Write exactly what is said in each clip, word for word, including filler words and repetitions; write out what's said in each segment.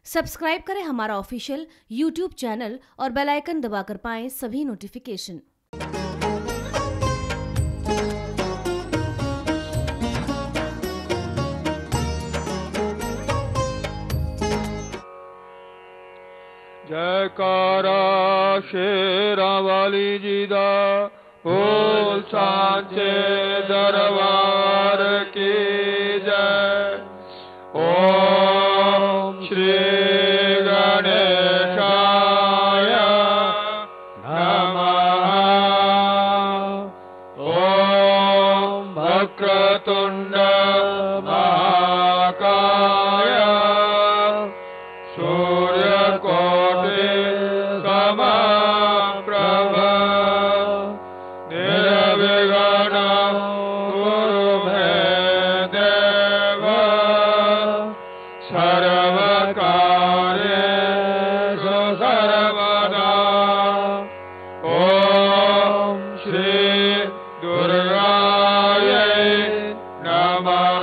Subscribe करें हमारा official YouTube channel और बेल आइकन दबाकर पाएं सभी नोटिफिकेशन। जयकारा शेरावाली जी दा बोल सांचे दरबार की जय। ओम श्री गणेशाय नमः। ओम वक्रतुंड महाकाय सूर्यकोटि समप्रभ निर्विघ्नं कुरु मे देव सर्वकार्येषु सर्वदा। ओम श्री दुर्गायै नमः।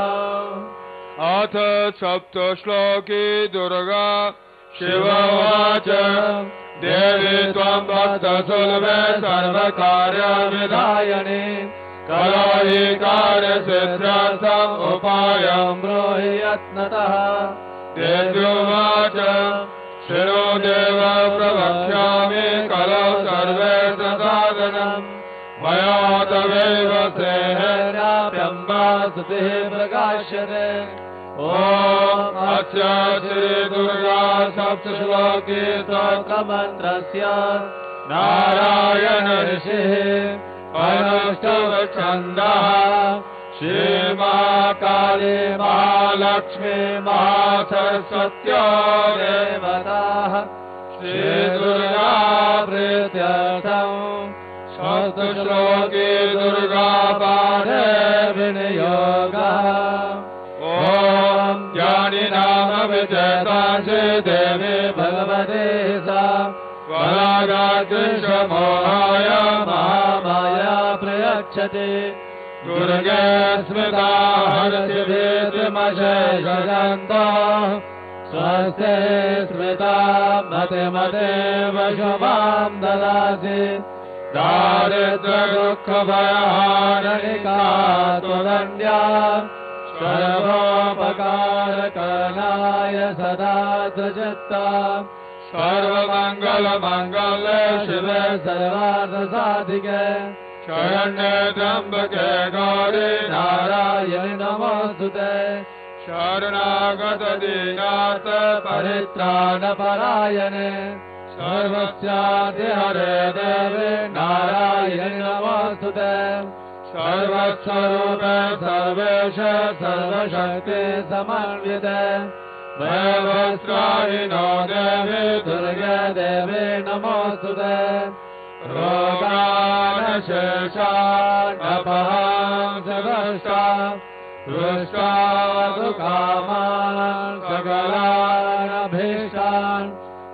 अथ सप्तश्लोकी दुर्गा शिववाच देवी त्वं भक्तसुलभे सर्वकार्यविधायिनी कलाहि कार्यसिद्ध्यर्थम् उपायं ब्रूहि यत्नतः। देव्युवाच शृणु देव प्रवक्ष्यामि कलौ सर्वेश साधनम् मया तवैव सेहेर्याप्यम्बा स्तुतिः प्रकाश्यते। ओम अस्य श्री दुर्गा सप्तश्लोकी स्तोत्रमन्त्रस्य नारायण ऋषिः अनुष्टुप्छन्दः श्रीमहाकाली महालक्ष्मी महासरस्वत्यो देवताः श्रीदुर्गा प्रीत्यर्थम् सप्तश्लोकी दुर्गा पाठे विनियोगः। ओम ज्ञानिनाम विजयतांसि देवी भगवती सा वरागादृशमोहाय महामाया प्रयच्छति। दुर्गे स्मृता हरसि भीतिमशेषजन्तः स्वस्ते स्मृता मतिमतेव शुभां ददासि। दारिद्र्यदुःखभयहारिणिका त्वदन्या सर्वोपकारकरणाय सदा त्वचित्ता। सर्वमङ्गलमङ्गले शिवे सर्वार्थसाधिके शरण्ये त्र्यम्बके गौरी नारायणि नमोऽस्तुते। शरणागत दीनार्थ परित्राणपरायणे सर्वस्यादिहरे देवे नारायणि नमोऽस्तुते। सर्वस्वरूपे सर्वेश सर्वशक्ति समन्विते भयवस्त्राहिनो देवी दुर्गे देवी नमोऽस्तुते। रोगानशेषानपहांसदष्टा दृष्टा दुःखामान् सकलानभीष्टान्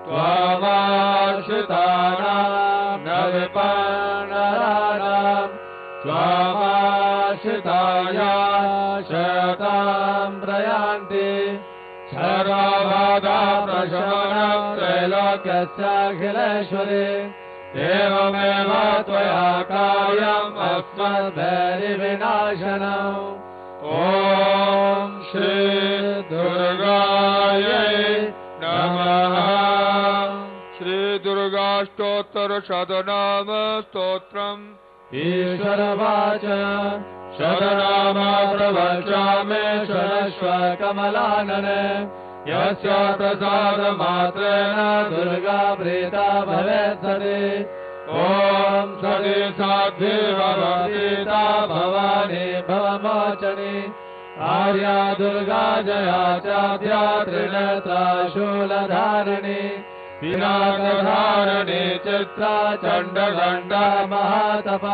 त्वमाश्रितानां न विपन्नराणाम् त्वमाश्रिताया शतां प्रयान्ति। सर्वबाधा प्रशमनं त्रैलोक्यस्याखिलेश्वरी एवमेव त्वया कार्यम् अस्मद्भैरिविनाशनम्। ॐ श्री दुर्गायै नमः। श्री दुर्गाष्टोत्तरशतनाम स्तोत्रम्। ईश्वरवाच शतनाम प्रवक्ष्यामि शृणुष्व कमलानने। यस्य प्रसादमात्रेण दुर्गा प्रीता भवेत् सति। ॐ सति साध्वी भवतीता भवानी भवमोचनी। आर्या दुर्गा जया चाद्या त्रिनेत्रा शूलधारिणी। पिनाकधारिणी चित्रा चण्डघण्टा महातपा।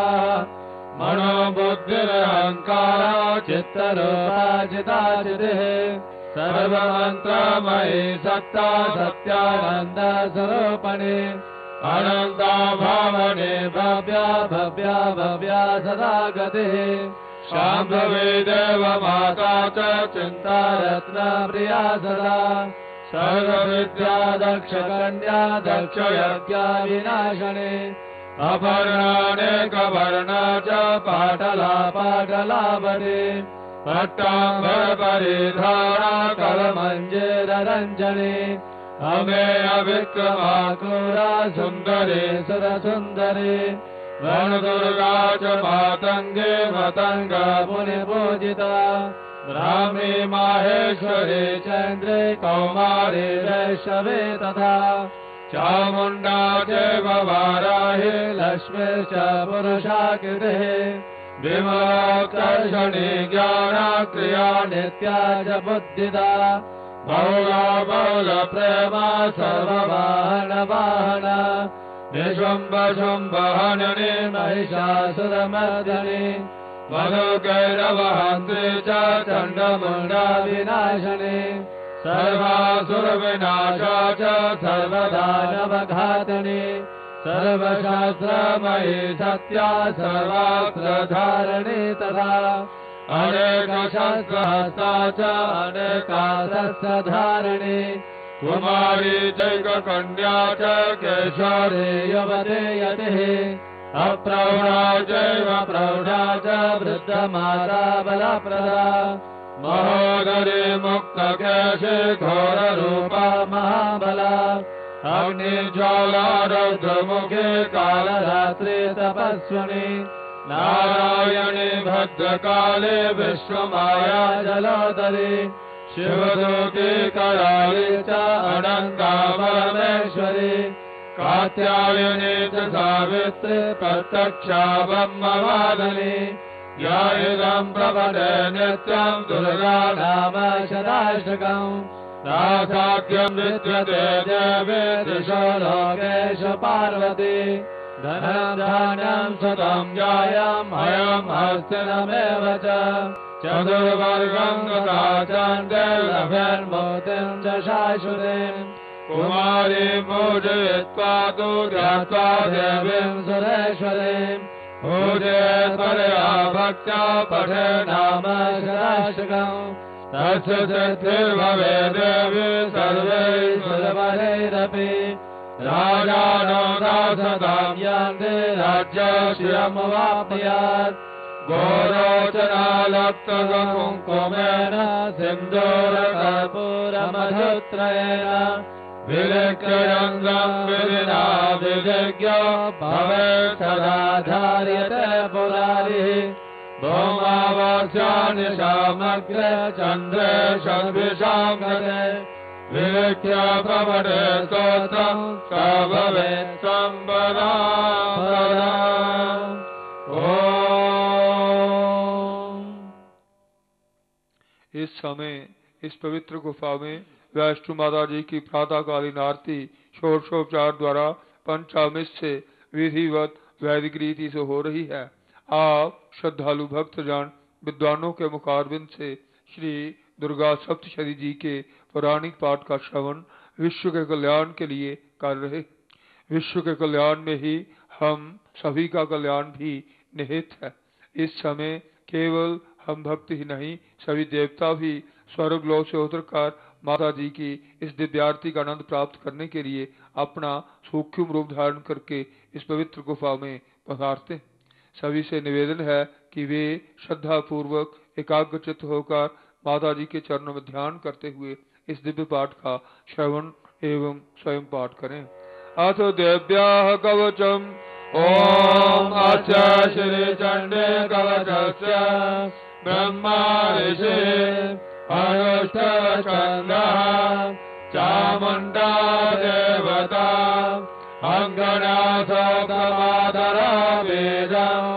मनोबुद्धिरहङ्कारा चित्तरूपा चिताचितिः। सर्वमन्त्रमयी सत्ता सत्यानन्द स्वरूपिणी। अनन्ता भावने भव्या भव्या भव्या सदा गतिः। शाम्भवी देव माता च चिन्ता रत्न प्रिया सदा सर्वविद्या दक्ष कन्या दक्ष यज्ञ विनाशने अपर्णानेकवर्णा च पाटला पाटलावते पट्टाम्बर परिधारा कलमञ्जिररञ्जने अमेय विक्रमाकुरा सुन्दरे सुरसुन्दरे वनदुर्गा च मातङ्गे मतङ्गा मुनिपूजिता ब्राह्मी माहेश्वरी चन्द्रे कौमारी वैष्णवे तथा चामुण्डा चैव वाराही लक्ष्मी च पुरुषाकृतिः विमलोत्कर्षणी ज्ञाना क्रिया नित्या च बुद्धिदा बहुला बहुल प्रेमा सर्ववाहन वाहन निशुम्भ शुम्भ हनने महिषासुरमर्दने मधुकैरवहन्त्री च चण्डमुण्डा विनाशने सर्वासुरविनाशा च सर्वदानवघातने सर्वशास्त्रमयी सत्या सर्वास्त्रधारिणी तथा अनेकशस्त्रहस्ता च अनेकास्त्रधारिणी कुमारी चैककन्या च केशरी युवते यतिः अप्रौढा चैव प्रौढा च वृद्धमाता बलप्रदा महोदरी मुक्तकेशी घोररूपा महाबला अग्निज्वाला रौद्रमुखे कालरात्रि तपस्विनी नारायणी भद्रकाले विश्वमाया जलोदरी शिवदूती कराली च अनन्ता परमेश्वरी कात्यायनी च सावित्री प्रत्यक्षा ब्रह्मवादिनी या इदं प्रपदे नित्यं दुर्गा नाम शताष्टकम् तासाख्यं विद्यते देवी दिशो लोकेषु पार्वती धनं धान्यं सुतं जायं अयं हस्तिनमेव च चतुर्वर्गं गता चण्डे लभेन्मोतिं च शाश्वतीं कुमारी पूजयित्वा तु ध्यात्वा देवीं सुरेश्वरीं पूजयेत्परया भक्त्या पठे नाम शताष्टकम् तस्य सिद्धिर्भवे देवी सर्वैर्भुजबलैरपि राजानो दासतां यान्ति राज्यश्रियमवाप्नुयात् गोरोचनालक्तकुङ्कुमेन सिन्दूरकर्पूरमधुत्रयेण विलिख्यरङ्गं विधिना विधिज्ञ भवेत् सदा धार्यते पुरारिः भौमावास्यानि शामग्रे चन्द्रे षड्भिषां गते विलिख्य प्रवटे स्तोत्रं स भवेत् सम्पदा ओम। इस समय इस पवित्र गुफा में वैष्णो माता जी की प्रातःकालीन आरती षोडशोपचार द्वारा पंचामृत से विधिवत वैदिक रीति से हो रही है। आप श्रद्धालु भक्तजन विद्वानों के मुखारबिंद से श्री दुर्गा सप्तशती जी के पौराणिक पाठ का श्रवण विश्व के कल्याण के लिए कर रहे। विश्व के कल्याण में ही हम सभी का कल्याण भी निहित है। इस समय केवल हम भक्त ही नहीं, सभी देवता भी स्वर्ग लोक से उतरकर माता जी की इस दिव्य आरती का आनंद प्राप्त करने के लिए अपना सूक्ष्म रूप धारण करके इस पवित्र गुफा में पधारते। सभी से निवेदन है कि वे श्रद्धा पूर्वक एकाग्रचित्त होकर माता जी के चरणों में ध्यान करते हुए इस दिव्य पाठ का श्रवण एवं स्वयं पाठ करें। अथ देव्याः कवचम् ओम अस्य श्री चंडे कवचस्य ब्रह्मा ऋषि अनुष्ठवचन्दः चामुण्डा देवता अङ्गनाथोक्तमातरा वेदम्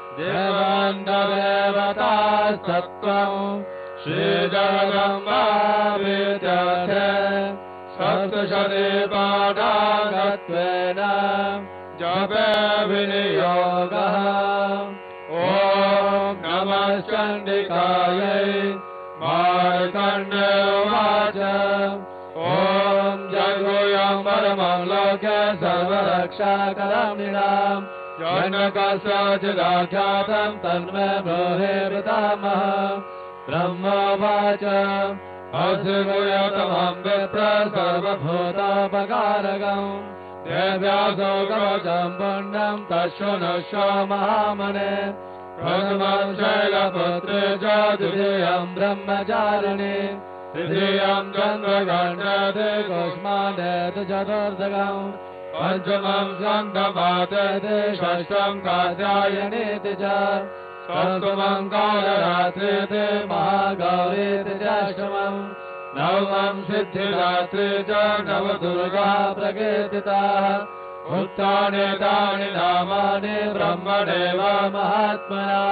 देवान्तदेवतास्तत्त्वम् श्रीजगदम्बा विद्यते सप्तशती पाठागत्वेन जपे विनियोगः। ॐ नमः चण्डिकायै। मार्कण्डे उवाच ॐ जगोऽयं परमं लोके सर्वरक्षाकरं जनकस्य चिदाख्यातं तन्मे ब्रूहि पितामहः। ब्रह्मोवाच असिगुयतमं विप्र सर्वभूतोपकारकम् देव्यासो कवचं पुण्यं तच्छृणुष्व महामने प्रथमं शैलपुत्रे च द्वितीयं ब्रह्मचारिणे तृतीयं चन्द्रगण्डते कुष्माण्डते चतुर्थकम् पंचमं स्कन्धमातेते षष्ठं कात्यायनीति च सप्तमं कालरात्रिते महागौरीति षष्ठमं नवमं सिद्धिदात्री च नवदुर्गा प्रकीर्तिताः उत्तानि तानि नामानि ब्रह्मणेव महात्मना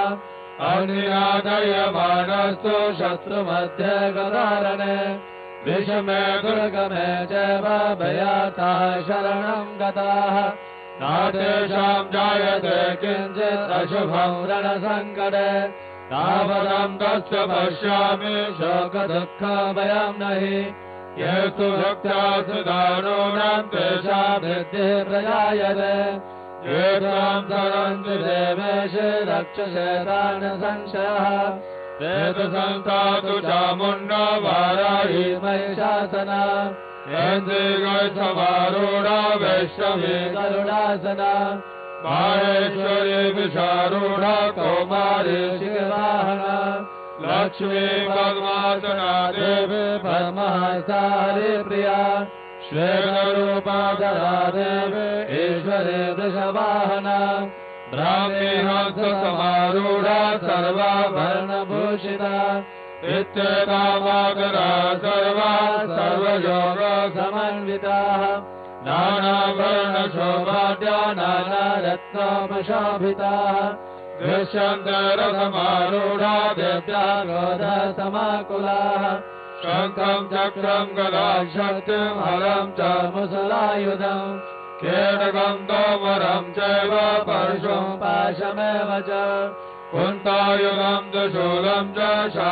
अग्निनादयमानस्तु शत्रुमध्ये गदारणे विषमे दुर्गमे चैव भयाताः शरणं गताः नातेषां जायते किञ्चित् अशुभं रणसङ्कटे तावदं तस्य पश्यामि शोकदुःखभयं नहि ये तु भक्त्या सुदानूनां तेषां वृद्धिः प्रजायते ये त्वां तरन्ति देवेश रक्षसेतान् संशयः ते तु संस्थातु चामुण्डा वाराही महिषासना इन्द्रियसमारूढा वैष्णवी गरुडासना माहेश्वरी विशारूढा कौमारी शिववाहना लक्ष्मी पद्मासना देवी परमहंसा हरिप्रिया श्वेतरूपाधरा देवी ईश्वरी वृषवाहना ब्राह्मी हंससमारूढा सर्वाभरणभूषिता इत्येतामादरा सर्वा सर्वयोगसमन्विताः नानावर्णशोभाढ्या नानारत्नोपशोभिताः दृश्यन्ते रथमारूढा देव्या क्रोधसमाकुलाः शङ्खं चक्रं गदां शक्तिं हलं च मुसलायुधम् केडगं तोमरं चैव परशुं पाशमेव च कुन्तायुधं दुशूलं च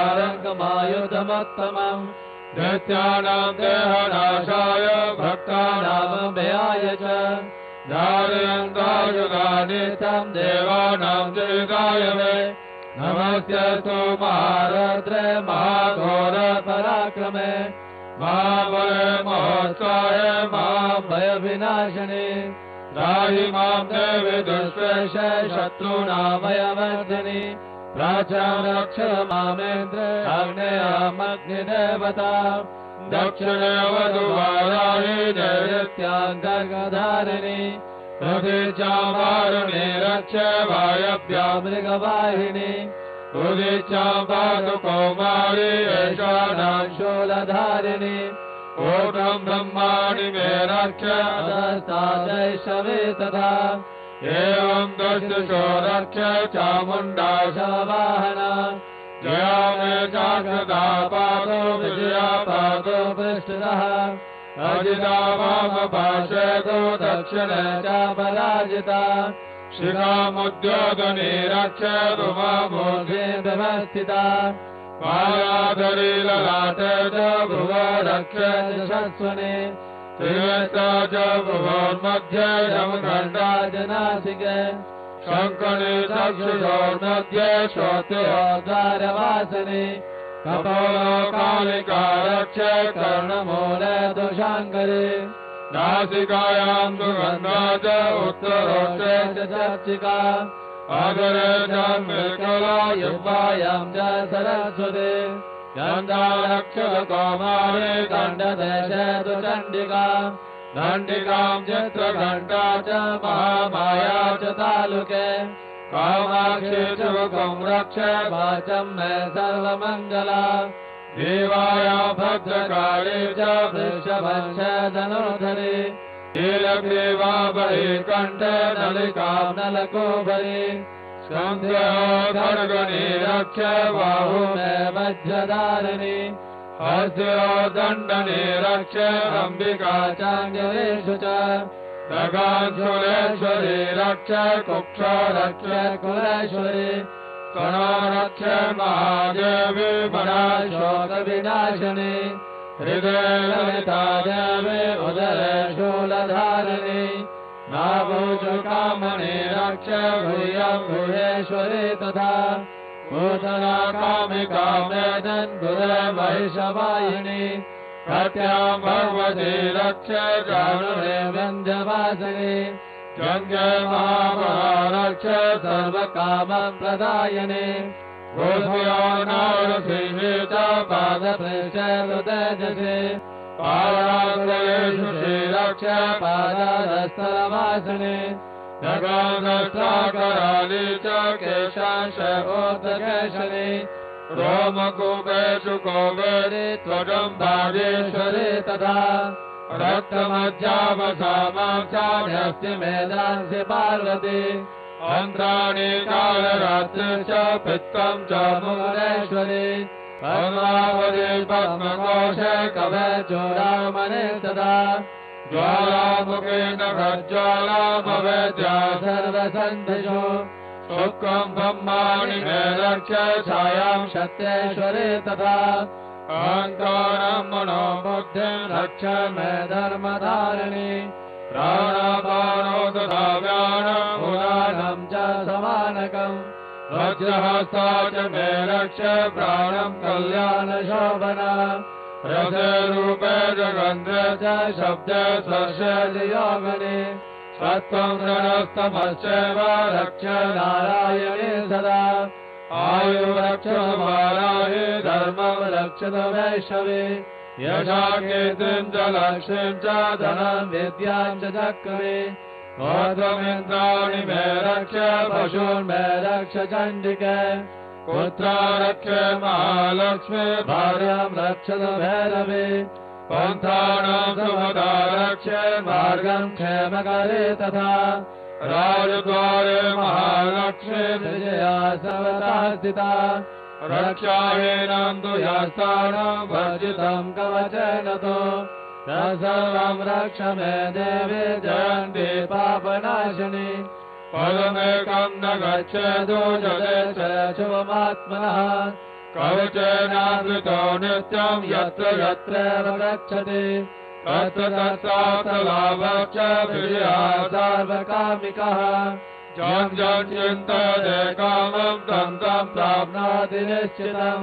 शारङ्गमायुधमुत्तमम् दैत्यानां देहनाशाय भक्तानामभयाय च धारयन्तायुधानि तं देवानां जयिताय मे नमस्तेऽस्तु महारद्रे महाघोर पराक्रमे महाबले महोत्साहे महाभयविनाशिने त्राहि मां देवि दुष्प्रेषे शत्रूणाभयवर्धिनि प्राचां रक्ष मामेन्द्र आग्नेयामग्निदेवता दक्षिणे वधुवाराहि नैऋत्यान्तर्गधारिणि प्रतीचां वारुणे रक्ष वायव्यां मृगवाहिनि उदीचां पातु कौमारी एषाणां शूलधारिणि ऊर्ध्वं ब्रह्माणि मे रक्ष अधस्तादैषवे तथा एवं दशदिशो रक्ष चामुण्डा शववाहना जया मे चाक्षदा पादो विजया पादो पृष्ठतः अजिता वामपार्श्वेतो दक्षिणे च पराजिता शिखामुद्योतने रक्ष रुमामूर्धे व्यवस्थिता मायाधरी ललाटे च भुव रक्ष यशस्वने त्रिवेता च भुवोर्मध्ये यमखण्डा च नासिके शङ्कणे चक्षुषोर्मध्ये श्रोत्योद्वारवासने कपोलो कालिका रक्ष कर्णमूले दुशाङ्करे नासिकायां सुगन्धा च उत्तरोष्टे च चर्चिका आदरे च मृगला युवायां च सरस्वती गन्धा रक्ष कौमारे दण्डदेशे तु चण्डिका दण्डिकां चित्रघण्टा च महामाया च तालुके कामाक्षी च मुखं रक्ष वाचं मे सर्वमङ्गला देवाया भद्रकाली च वृषभञ्च धनुर्धरे नीलग्रीवा बहिर्कण्ठे नलिकां नलकोभरे स्कन्धयोर्धर्गणे रक्ष बाहु मे वज्रधारिणि हस्त्यो दण्डने रक्ष अम्बिका चाङ्गलेषु च दगाञ्चुलेश्वरी रक्ष कुक्षो रक्ष कुलेश्वरी स्तनो रक्ष महादेवी मनाशोकविनाशिनी हृदये ललिता देवी उदरे शूलधारिणी नाभूषुकामणि रक्ष भूयं भूयेश्वरी तथा पूतना कामिका मेदन् गुरे महिषवाहिनी कट्यां भगवती रक्ष जानुरे व्यञ्जवासिनी जङ्गे महामहारक्ष सर्वकामं प्रदायिनी गोभ्यो नारसिंहे च पादप्रेषरुतेजसे पादाग्रेषु श्रीरक्ष पादाधस्तरवासिनी जगादष्टाकराली च केशांश ओतकेशनी रोमकूपेषु कोवेरि त्वजं भागेश्वरी तथा रक्तमज्जावसामां चान्यस्ति मेधांसि पार्वती अन्त्राणि कालरात्रि च पित्तं च मुगलेश्वरी पद्मावती पद्मकोशे कवे चूडामणि तथा ज्वालामुखे नखज्वालामवेद्या सर्वसन्धिषु शुक्लं ब्रह्माणि मे रक्ष छायां सत्येश्वरी तथा अहङ्कारं मनोबुद्धिं रक्ष मे धर्मधारिणी प्राणापानो तथा व्यानं उदानं च समानकम् वज्रहस्ता च मे रक्ष प्राणं कल्याणशोभना रसरूपे जगन्धे च शब्दे स्पर्शे योगिनी सत्त्वं रणस्तमश्चैव रक्ष नारायणी सदा आयुरक्ष वाराहि धर्मं रक्षत वैष्णवे यशा कीर्तिं च लक्ष्मीं च धनं विद्यां च चक्रमे गोत्रमिन्द्राणि मे रक्ष पशून् मे रक्ष चण्डिके पुत्रा रक्ष महालक्ष्मी भार्यां रक्षत भैरवे पन्थानां सुमदा रक्ष मार्गं क्षेमकरे तथा राजद्वारे महालक्ष्मी विजया सर्वतः स्थिता रक्षाहीनं तु ह्यस्थानं वर्जितं कवचेन तु सर्वं रक्ष मे देवी जयन्ती पापनाशिनी पदमेकं न गच्छेदु जले च शुभमात्मनः कवचेनावृतो नित्यं यत्र यत्रैव गच्छति तत्र तत्रार्थलाभश्च विजया सार्वकामिकः जं जं चिन्तयते कामं तं तं प्राप्नोति निश्चितम्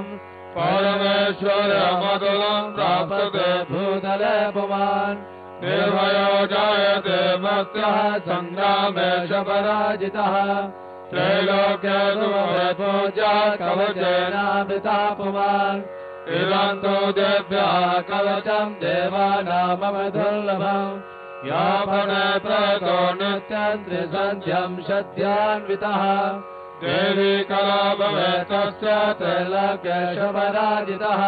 परमेश्वरमतुलं प्राप्यते भूतले पुमान् निर्भयो जायते मर्त्यः सङ्ग्रामे च पराजितः त्रैलोक्ये सुभवे पूज्या कवचेनामृतः पुमान् इदं तु देव्यः कवचं देवानामवदुर्लभम् यापने प्रतो नित्यं त्रिसन्ध्यं शद्यान्वितः देवी कला भवेत् तस्य त्रैलोक्येषु पराजितः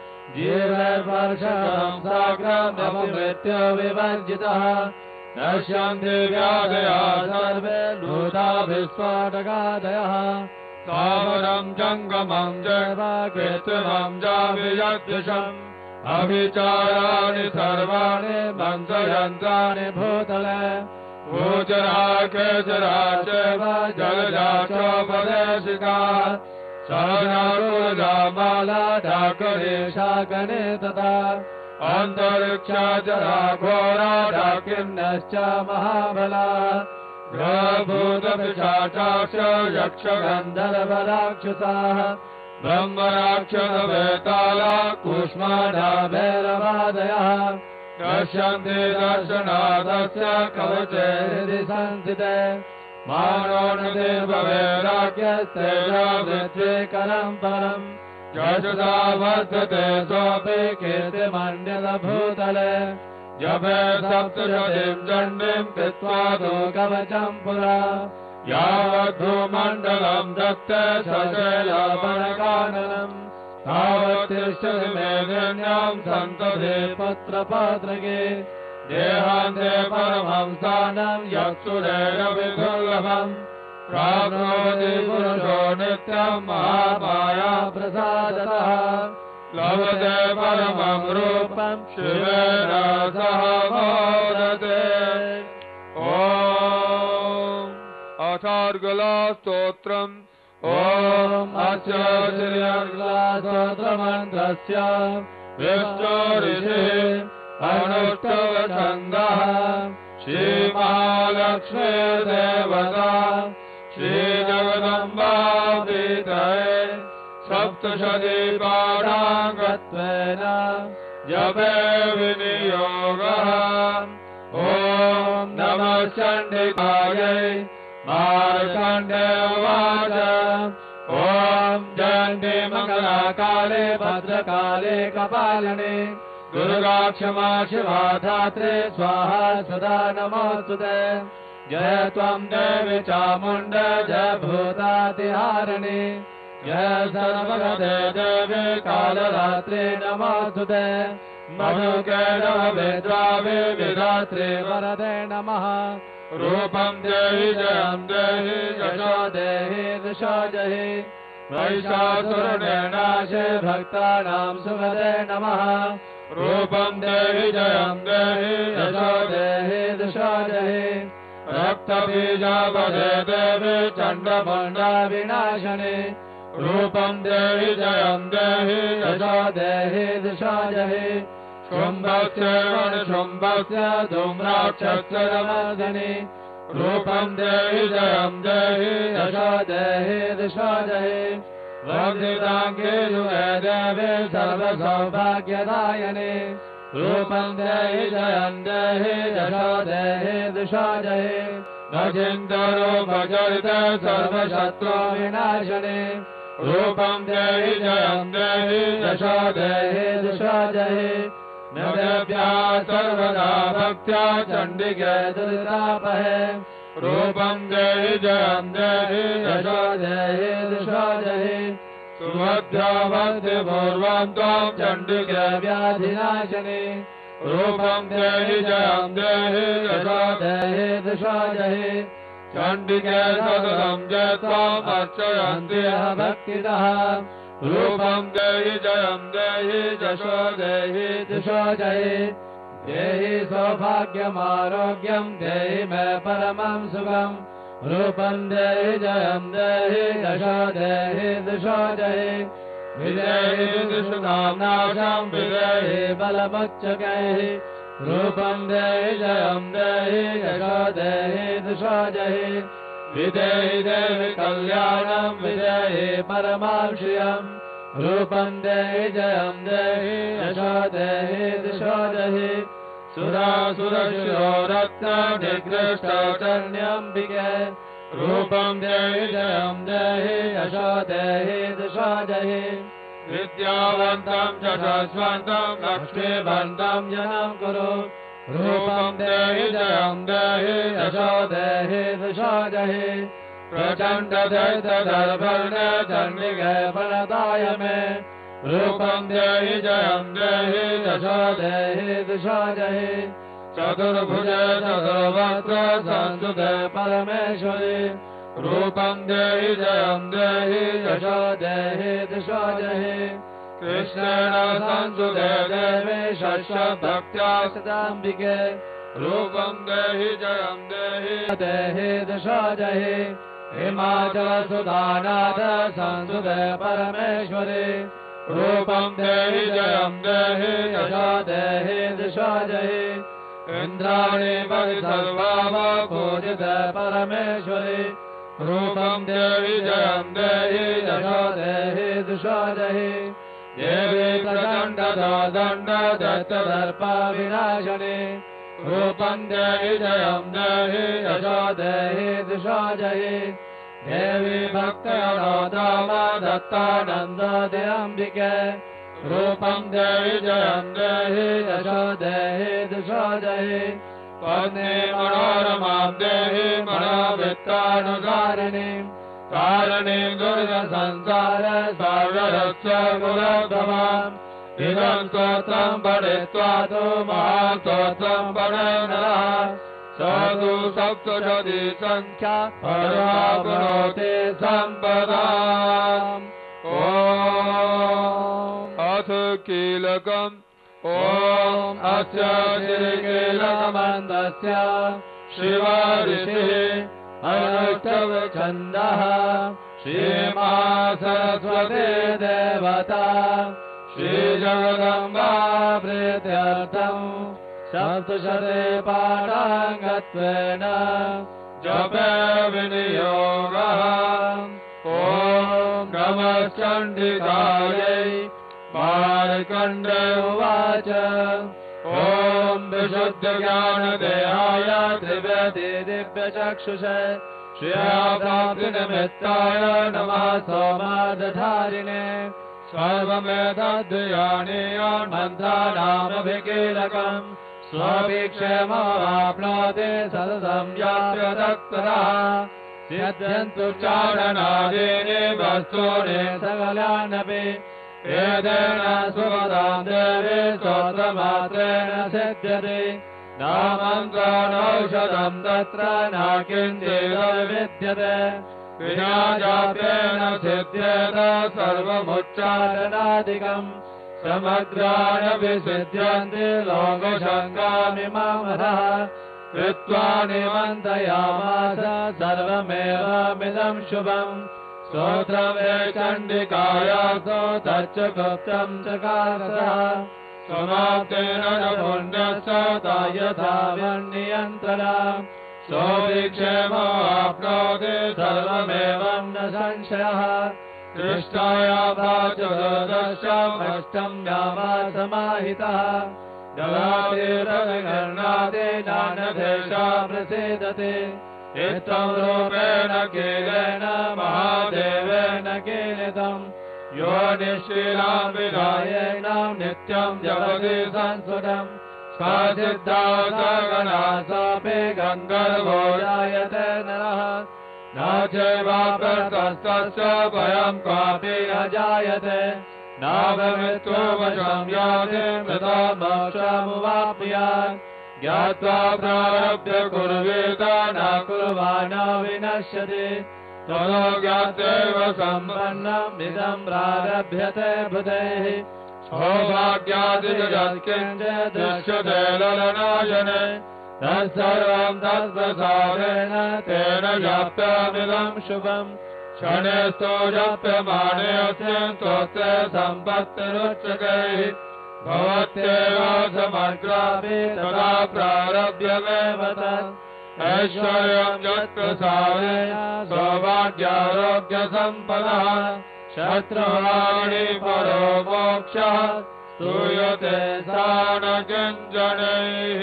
जीवैर्वर्षं साग्रमृत्यो विवर्जितः नश्यन्ति व्याधयः सर्वे लूता विस्फोटकादयः स्थावरं जङ्गमं जैव कृत्रिमं जावियद्विषम् अभिचाराणि सर्वाणि मन्त्रयन्त्राणि भूतले भूचरा केचरा चैव जलजा चोपदेशिकाः सहनारुजा माला डाकरे शाकने तथा अन्तरिक्षा जरा घोरा डाकिन्यश्च महाबला ग्रहभूतपिशाचाश्च यक्षगन्धर्वराक्षसाः ब्रह्मराक्षसवेताला कूष्माण्डा भैरवादयः नश्यन्ति दर्शनादस्य कवचे हृदि संस्थिते मानो निर्भवेराज्ञस्तेजावृत्तिकरं परम् यशसा वर्धते सोऽपि कीर्तिमण्डितभूतले जपे सप्तशतीं चण्डीं कृत्वा तु कवचं पुरा यावद्धूमण्डलं दत्ते सशैलवनकाननम् तावत् तिष्ठति मेदिन्यां सन्तते पुत्रपात्रके देहान्ते परमं स्थानं यत्सुरेण विदुर्लभम् प्राप्नोति पुरुषो नित्यं महामाया प्रसादतः लभते परमं रूपं शिवेन सह मोदते। ॐ अथार्गलास्तोत्रम् ॐ अस्य श्रीर्गलास्तोत्रमन्त्रस्य विष्णु ऋषिः अनुष्टवछन्दः श्रीमहालक्ष्मी देवता श्रीजगदम्बा प्रीतये सप्तशती पाठाङ्गत्वेन जपे विनियोगः ॐ नमः चण्डिकायै मार्कण्डेय उवाच ॐ जयन्ती मङ्गलाकाले भद्रकाले कपालिनी दुर्गा क्षमा शिवा धात्रे स्वाहा सदा नमोस्तुते जय त्वं देवी चामुण्ड जय भूतातिहारिणी जय सर्वगते देवी कालरात्रे नमोस्तुते मधुकैटभविद्रावे विधात्रे वरदे नमः रूपं देहि जयं देहि यशो देहि दिशो जहि महिषासुरनिर्नाशे भक्तानां सुमते नमः रूपं देहि जयं देहि यशो देहि दिशो जहि रक्तबीजापदे देवी चण्डमुण्डा विनाशिनी रूपं देहि जयं देहि यशो देहि दिशो जहि शुम्भस्य शुम्भस्य धूम्राक्षस्य नमर्दिनी रूपं देहि जयं देहि यशो देहि दिशो जहि वर्धिताङ्गे युगे देवे सर्वसौभाग्यदायिनी रूपं देहि जयं देहि यशो देहि दिशो जहि भजिन्दरो भजरित सर्वशत्रु विनाशिनी रूपं देहि जयं देहि यशो देहि दिशो जहि नव्या सर्वदा भक्त्या चण्डिके दुरितापहे रूपं देहि जयं देहि यशो देहि दिशो जहि सुभद्रावन्ति पूर्वं त्वां चण्डिके व्याधिनाशिनी रूपं देहि जयं देहि यशो देहि दिशो जहि चण्डिके सततं जय त्वाम् अर्चयन्ति भक्तितः रूपं देहि जयं देहि यशो देहि दिशो जहि देहि सौभाग्यमारोग्यं देहि मे परमं सुखं रूपं देहि जयं देहि यशो देहि दिशो जहि विदेहि दुष्कामनाशं विदेहि बलमुच्चकैः रूपं देहि जयं देहि यशो देहि दिशो जहि विदेहि देवि कल्याणं विदेहि परमाक्षयं रूपं देहि जयं देहि यशो देहि दिशो जहि सुरासुरशिरोरत्ननिगृष्टचर्ण्यम्बिके रूपं देहि जयं देहि यशो देहि दिशो जहि विद्यावन्तं यशस्वन्तं लक्ष्मीवन्तं जनं कुरु रूपं देहि जयं देहि यशो देहि दिशो जहि प्रचण्ड दैत्यदर्भर्ण चण्डिके प्रणताय मे रूपं देहि जयं देहि यशो देहि दिशो जहि चतुर्भुजे चतुर्वक्त्र संस्तुते परमेश्वरि रूपं देहि जयं देहि यशो देहि दिशो जहि कृष्णेन संस्तुते देवी षष्ठभक्त्या सदाम्बिके रूपं देहि जयं देहि देहि दिशो जहि हिमाचलसुधानाथ संस्तुते परमेश्वरि रूपं देहि जयं देहि यशो देहि दिशो जहि इन्द्राणि परिसर्वाव पूजिते परमेश्वरि रूपं देहि जयं देहि यशो देहि दिशो जहि देवी प्रचण्डदण्ड दैत्यदर्प विनाशिनी रूपं देहि जयं देहि यशो देहि दिशो जहि देवी भक्तयोदाम दत्तानन्ददिअम्बिके रूपं देहि जयं देहि यशो देहि दिशो जहि पत्नी मनोरमां देहि मनोवित्तानुसारिणीं कारणीं दुर्गसंसार सर्वरस्य कुलोद्भवाम् इदं स्तोत्रं पठित्वा तु महास्तोत्रं पठे नरः स तु सप्तशती संख्या परमाप्नोति सम्पदाम् ॐ अथ कीलकम् ॐ अस्य श्रीकीलकमन्दस्य शिवऋषिः अनुष्टवछन्दः श्रीमहासरस्वती देवता श्रीजगदम्बा प्रीत्यर्थम् सप्तशते पाठाङ्गत्वेन जपे विनियोगः ॐ नमः चण्डिकायै मार्कण्डेय उवाच ॐ विशुद्धज्ञानदेहाय त्रिवेदी दिव्यचक्षुषे श्रियाप्राप्तिनिमित्ताय नमः सोमादधारिणे सर्वमेतद्विजानीयान्मन्त्राणामभिकीलकम् स्वभिक्षेमवाप्नोति सततं यात्र तत्परः सिद्ध्यन्तुच्चारणादीनि वस्तूनि सकलान्यपि वेदेन सुपदां देवी स्तोत्रमात्रेण सिद्ध्यति न मन्त्रो नौषधं तत्र न किञ्चिद्विद्यते विना जाप्येन सिद्ध्येत सर्वमुच्चारणादिकम् समग्राणपि सिद्ध्यन्ति लोकशङ्कामिमामरः कृत्वा निमन्त्रयामास सर्वमेवमिदं शुभम् स्तोत्रं वे चण्डिकायासो तच्च गुप्तं चकारसः समाप्तेन न पुण्यस्य यथा वन्नियन्त्रणम् सोऽभिक्षेमवाप्नोति सर्वमेवं न संशयः दृष्टायावाचोदशम् अष्टम्यावा समाहितः जलातिरविगर्णाति नानदेशा प्रसीदति इत्थं रूपेण कीलेन महादेवेन कीलितम् यो निःशीलां विधायेन नित्यं जपति संस्कृतम् स्वसिद्धा सगणा सोऽपि गन्धर्वो जायते नरः न चैवाप्रतस्तस्य भयं क्वापि अजायते न भवित्ववशं याति मृतमोक्षमुवाप्नुयात् ज्ञात्वा प्रारभ्य कुर्वीत न कुर्वाण विनश्यति ततो ज्ञात्यैव सम्पन्नम् इदं प्रारभ्यते बुधैः सौभाग्यादिजत्किञ्चित् दृश्यते ललनाशने तत्सर्वं तत्प्रसादेन तेन जाप्यमिदं शुभम् क्षणेस्तु जाप्यमानेऽस्य स्तोत्रे सम्पत्तिरुच्यते भवत्येव समग्रापि तदा प्रारभ्यमेव तत् ऐश्वर्यं यत्प्रसादेन सौभाग्यारोग्यसम्पदः शत्रुहानि परो मोक्षः स्तूयते सा न किञ्चनैः।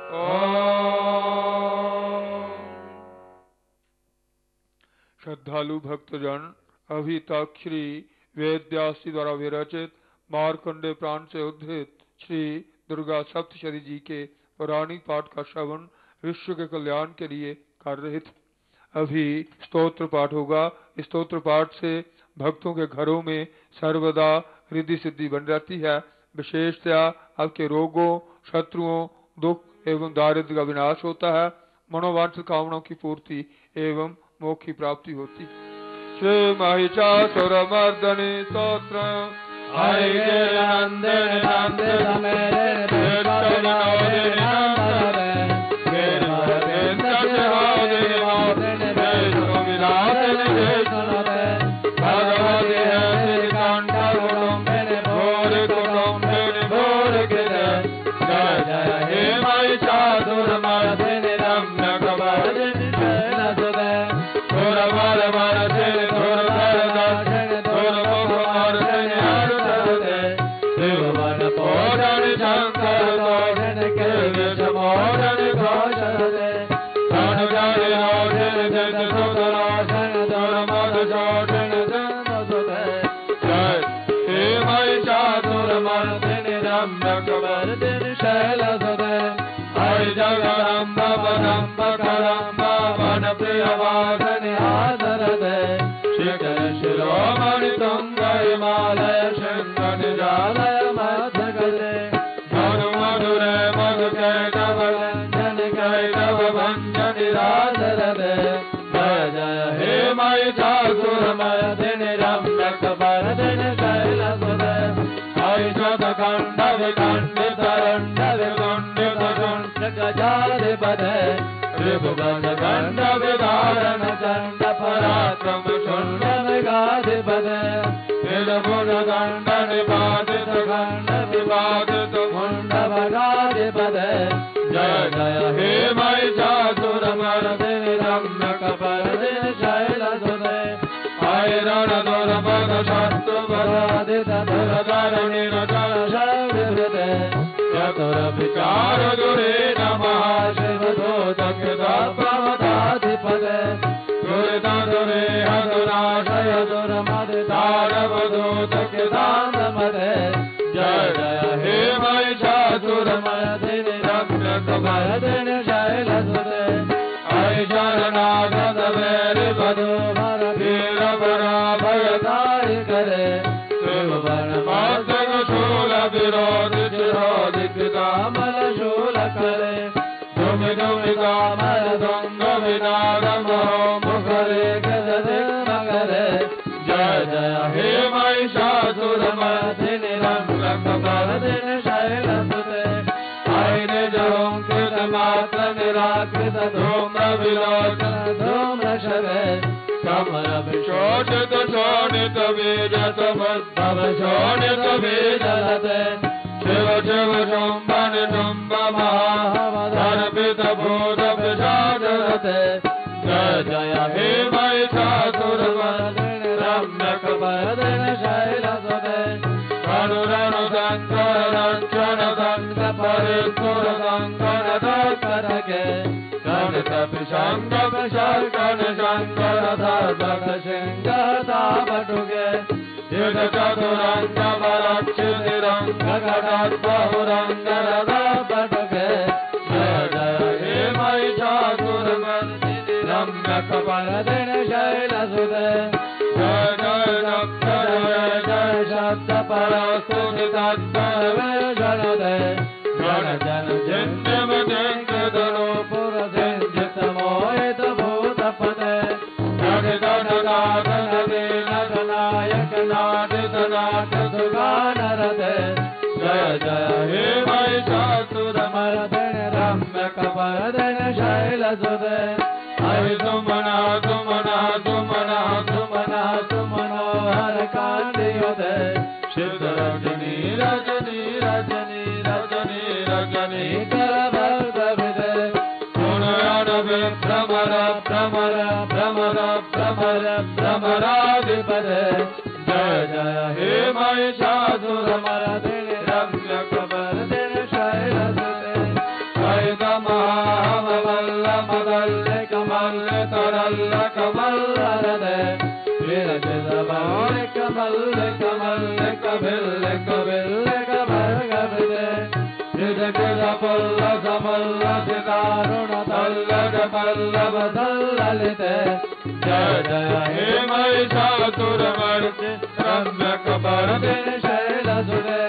श्रद्धालु भक्तजन अभी तक श्री वेदव्यास जी द्वारा विरचित मार्कंडेय पुराण से उद्धृत श्री दुर्गा सप्तशती जी के पौराणिक पाठ का श्रवण विश्व के कल्याण के लिए कर रहे थे। अभी स्तोत्र पाठ होगा। स्तोत्र पाठ से भक्तों के घरों में सर्वदा रिद्धि सिद्धि बन जाती है। विशेषतया आपके रोगों, शत्रुओं, दुख एवं दारिद्र्य का विनाश होता है। मनोवांछित कामनाओं की पूर्ति एवं मोक्ष की प्राप्ति होती। श्री महिषासुरमर्दनी स्तोत्र जय जय हे महिषासुरमर्दिनी रम्यकपर्दिनी शैलसुते चतुर विचार गुरे नमः शिवदूतकृतप्रमदाधिपते दुरितदुरे हदुराशय दुर्मदितारवदूतकृतान्तमते जय जय हे महिषासुरमर्दिनि रम्यकमर्दिनि शैलसुते अयि शरणागत वैरिवधूवर वीरपराभयदायि करे शिववर्णमार्दन शूल विरोधि चिरोधि कृतामल शूल करे दुमि दुमि कामल दुंग विनादमो मुखरे गजदे मगरे जय जय हे महिषासुरमर्दिनि रम्यकमर्दिनि शैलसुते अयि निजोंकृत मात्र निराकृत धूम्र विलोचन धूम्र शवे कमल विशोषित शोणित बीज समद्भव शोणित बीजलते शिव शिव शुंभन शुंभ महावदर्पित भूत पिशाचरते जय जय हे महिषासुरमर्दिनि रम्यकमर्दिनि शैलसुते रणु शंकर रक्षण संग परिसुर संकर दत्तके गणित पिशंग पिशर्कन शंकर धर्मक सिंह तावटुगे युग चतुरंग बलक्षित रंग गणत बहुरंग रथपटुगे जय जय हे महिषासुरमर्दिनि रम्यकमर्दिनि शैलसुते जय जय नक्षर जय शब्द परस्तुति तत्परवेशनते जन जन जिन्यम जिन्यदनो पुरजिन्यत मोहित भूतपते जगत नाथन दीनक नायक नाटित नाट सुगानरते जय जय हे महिषासुरमर्दिनि रम्यकमर्दिनि शैलसुते अयि सुमना सुमना सुमना सुमना सुमनोहर कान्तियुते शिव रजनी रजनी रजनी रजनी रजनी कर भक्त विदे सुनयन विभ्रमर भ्रमर भ्रमर भ्रमर भ्रमराधिपते जय जय हे महिषासुरमर्दिनि रम्यकमर्दिनि शैलसुते अयि महामल्ल मदल्ल कमल तरल्ल कमल्लरदे विरचित बाण कमल कमल कबिल कबिल कमल कबिले विरचित पल्ल समल्ल सितारुण तल्लग पल्लव तल्ललिते जय जय हे महिषासुरमर्दिनि रम्यकमर्दिनि शैलसुते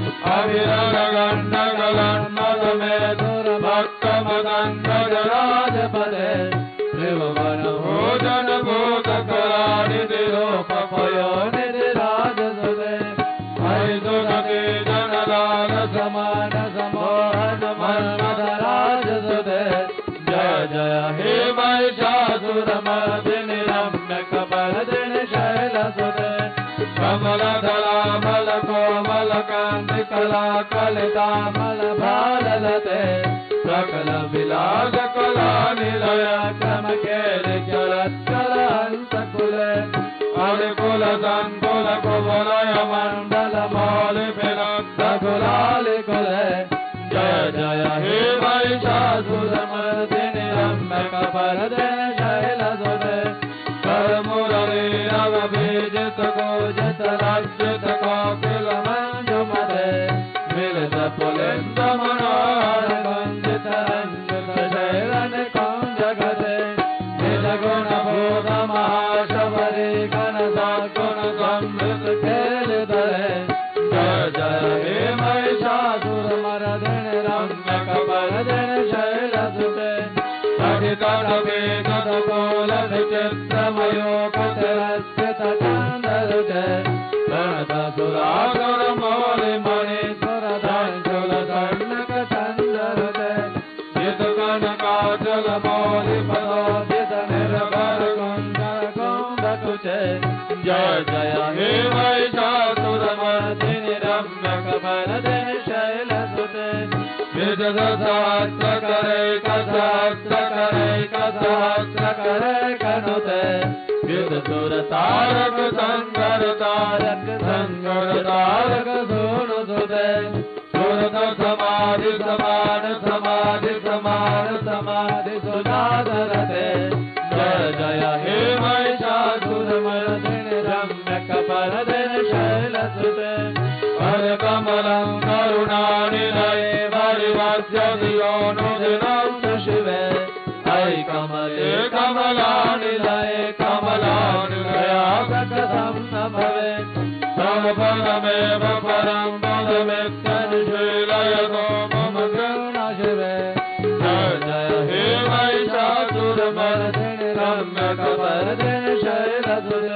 अभिरग गण्ड गलन्मद मेधुर भक्त मदंग राजपदे त्रिभुवन भोजन भूत करानिधि रूप पयोनिधि राजसुते अयि सुरति जनलाल समान समोहन मन्मथ राजसुते जय जय हे महिषासुरमर्दिनि रम्यकमर्दिनि शैलसुते कमलदलामल कोमल कान्ति कला कलितामल भाललते सकल विलास कला निलय क्रम खेल चलत कल हंस कुले अरिकुल संकुल कुवलय मंडल मौल विलक्त गुलाल कुले जय जय हे महिषासुरमर्दिनि रम्यकमर्दिनि शैलसुते कर मुरली रव बीजित गोजित रक्षित कोकिल मंजुमते मिलित पुलिंद मनोहर गुंजित रंजित शैलन कुंजगते निज गुण भूत महाशबरी गण सद्गुण समृत खेल धरे जय जय हे महिषासुरमर्दिनि रम्यकमर्दिनि शैलसुते तडितडवेगद कोल विचित्रमयोगतिरस्कृत कान्दरुते गणतसुरासुर मौलि मणिसुर धञ्जुल दण्डक चन्दरुते जित कनकाचल मौलि पदोदित निर्भर कुन्दर कुन्दकुचे जय जय हे महिषासुरमर्दिनि रम्यकमर्दिनि शैलसुते विद सहस्र करे सहस्र करे सहस्र करे कनुते विद सुर तारक संगर तारक संगर तारक सोनु सुते सुरत समाधि समाधि सुधाधरते जय जय हे महिषासुरमर्दिनि रम्य कपर्दिनि शैलसुते हर कमलं करुणानिलये परिवस्यति योनुदिनं च शिवे ऐ कमले कमलानिलये कमलानिलया कथं न भवेत् तव पदमेव परं पदमित्यनुशीलयतो मम कृष्ण शिवे जय जय हे महिषासुरमर्दिनि रम्य कपर्दिनि शैलसुते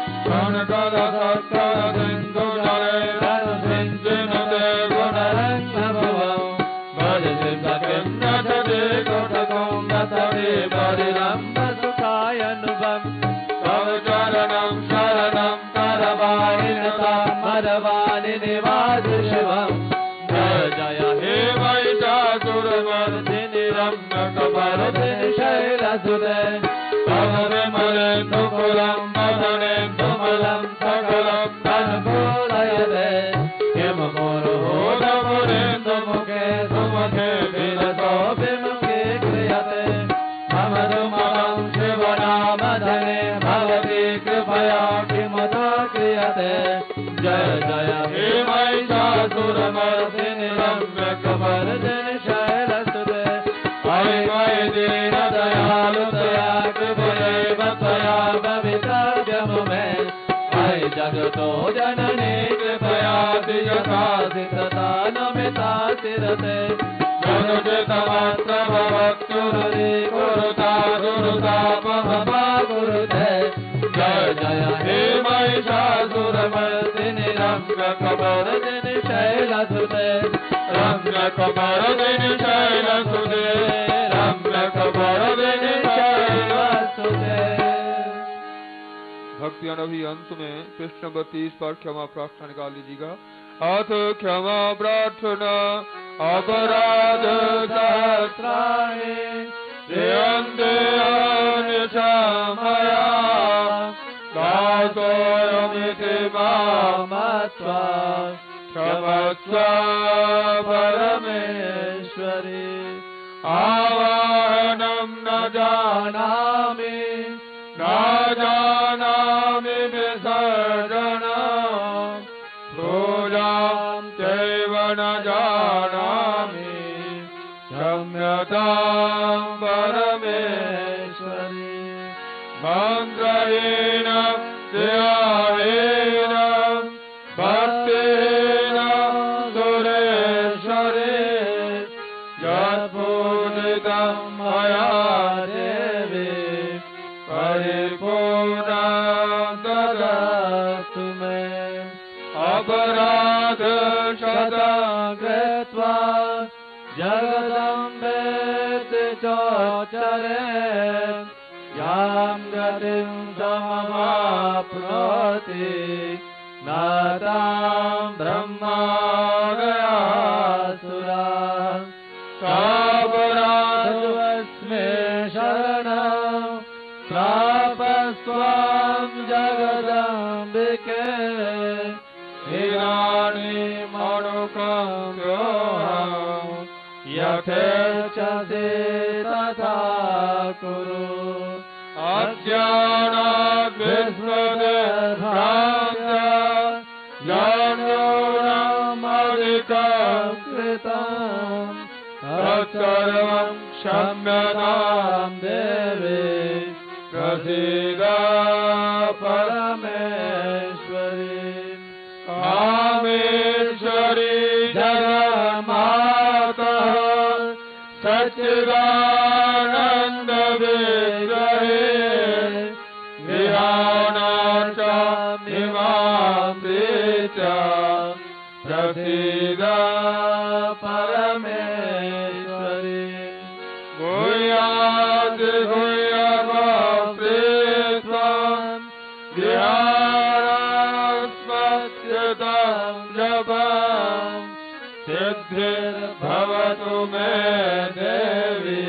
कनकलसत्करसिन्धुजले रससिञ्चिनुते गुणरङ्गभवं भज सिद्ध किं न तदे कोटकं न तदे परिरम्भसुखायनुभवं तव चरणं शरणं करवाणिनतां मरवाणि निवास शिवं जय जय हे महिषासुरमर्दिनि रम्य कपर्दिनि शैलसुते तव विमलेन्दुकुलं वदनेन्दुमलं सकलं तन्मूलयते किं मुहुर्मुहुर्मुरेन्दुमुखे सुमुखे विलसो विमुखे क्रियते मम सुमलं शिवनामधने भवति कृपया किमुतो क्रियते जय जय हे महिषासुरमर्दिनि रम्य कपर्दिनि शैलसुते अयि मयि दीनदयालु त्वया कृपयैव त्वया भवितव्यं मे अयि जगतो जननी कृपयाति यथासि तथा नमितासि रते जनुचितमत्र भवत्युरुदि कुरुता दुरुतापमपा कुरुते जय जय हे महिषासुरमर्दिनि रम्य कपर्दिनि शैलसुते रम्य कपर्दिनि शैलसुते रम्य कपर्दिनि शैलसुते। भक्ति अनभी अंत में पृष्ठ नंबर तीस पर क्षमा प्रार्थना निकाल लीजिएगा। अथ क्षमा प्रार्थना अपराध सहस्राणि क्रियन्ते अनिशमया दासोऽयमिति मामत्वा क्षमस्व परमेश्वरी आवाहनं न जानामि न जानामि विसर्जनं पूजां चैव न जानामि क्षम्यतां परमेश्वरी मन्त्रहेण ध्यानेन भक्तेन सुरेश्वरे यत्पूजितं मया देवी परिपूर्णं ददातु मे अपराध शतं कृत्वा जगदम्बेति चोचरे यां गतिं समवाप्नोति न तां ब्रह्मादयासुरा कापराधस्मे शरणं प्रापस्त्वां जगदम्बिके इदानीमनुकम्प्योऽहं यथेच्छसि तथा कुरु अज्ञानाद् विस्मृतिर्भ्रान्त्या ज्ञानोऽनमधिकं कृतं तत्सर्वं क्षम्यतां देवी प्रसीद परमेश्वरी कामेश्वरी जगन्माता सच्चिदानन्द विग्रहे विहानाचामिमां प्रसीद परमेश्वरी गुह्याद् गुह्यमप्रेत्वं ध्यानस्मत्यतं जपं सिद्धिर्भवतु मे देवी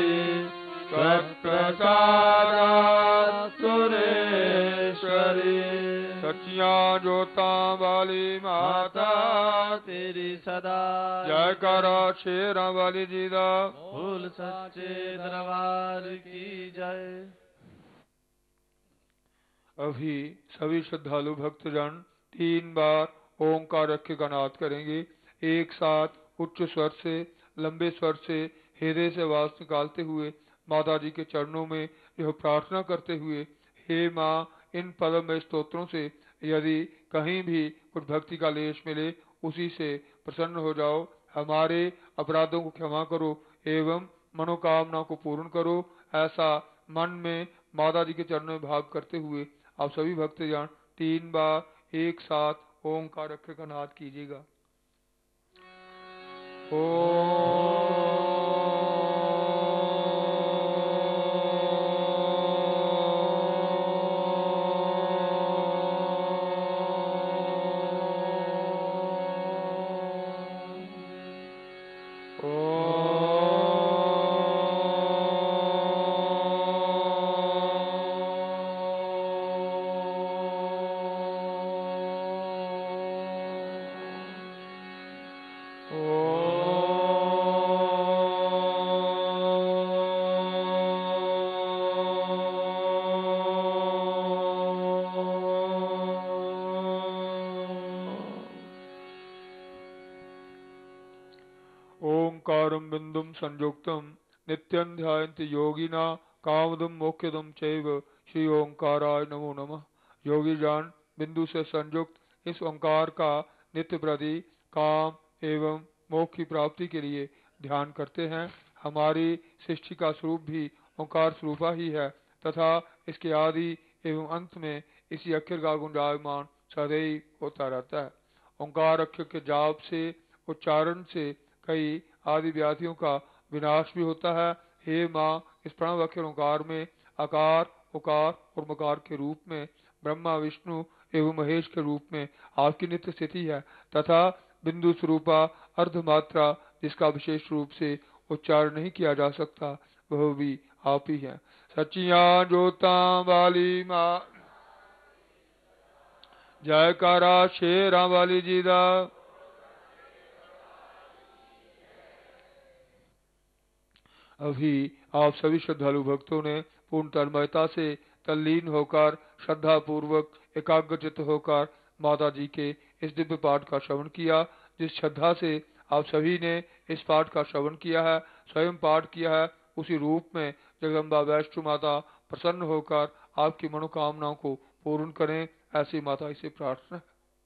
त्वत्प्रसादात् सुरेश्वरी। सच्चिदानन्द जोता वाली माता तेरी सदा जयकारा शेरा वाली जी दा बोल सच्चे दरबार की जय। अभी सभी श्रद्धालु भक्तजन तीन बार ओंकार रखे का नाद करेंगे। एक साथ उच्च स्वर से, लंबे स्वर से, हृदय से आवाज निकालते हुए माता जी के चरणों में यह प्रार्थना करते हुए, हे माँ, इन पदमय स्तोत्रों से यदि कहीं भी कुछ भक्ति का लेश मिले उसी से प्रसन्न हो जाओ। हमारे अपराधों को क्षमा करो एवं मनोकामना को पूर्ण करो। ऐसा मन में माता जी के चरणों में भाव करते हुए आप सभी भक्तजन तीन बार एक साथ ओंकार अक्षर का नाद कीजिएगा। ओम ओंकारं बिंदुम संयुक्तम नित्यं ध्यायन्ति योगिना कामदम मोक्षदम चैव श्री ओंकाराय नमो नमः। योगी जान बिंदु से संयुक्त इस ओंकार का नित्य प्रति काम एवं मोक्ष की प्राप्ति के लिए ध्यान करते हैं। हमारी सृष्टि का स्वरूप भी ओंकार स्वरूपा ही है तथा इसके आदि एवं अंत में इसी अक्षर का गुंजायमान सदैव होता रहता है। ओंकार अक्षर के जाप से, उच्चारण से कई आदि व्याधियों का विनाश भी होता है। हे माँ, इस प्रणव अक्षर ओंकार में आकार, उकार और मकार के रूप में ब्रह्मा, विष्णु एवं महेश के रूप में आपकी नित्य स्थिति है तथा बिंदु स्वरूपा अर्धमात्रा जिसका विशेष रूप से उच्चारण नहीं किया जा सकता वह भी आप ही है। सचिया जोता वाली माँ जयकारा शेरा वाली जी दा। अभी आप सभी श्रद्धालु भक्तों ने पूर्ण तन्मयता से तल्लीन होकर श्रद्धा पूर्वक एकाग्रचित्त होकर माता जी के इस दिव्य पाठ का श्रवण किया। जिस श्रद्धा से आप सभी ने इस पाठ का श्रवण किया है, स्वयं पाठ किया है, उसी रूप में जगदम्बा वैष्णो माता प्रसन्न होकर आपकी मनोकामनाओं को पूर्ण करें, ऐसी माता से प्रार्थना।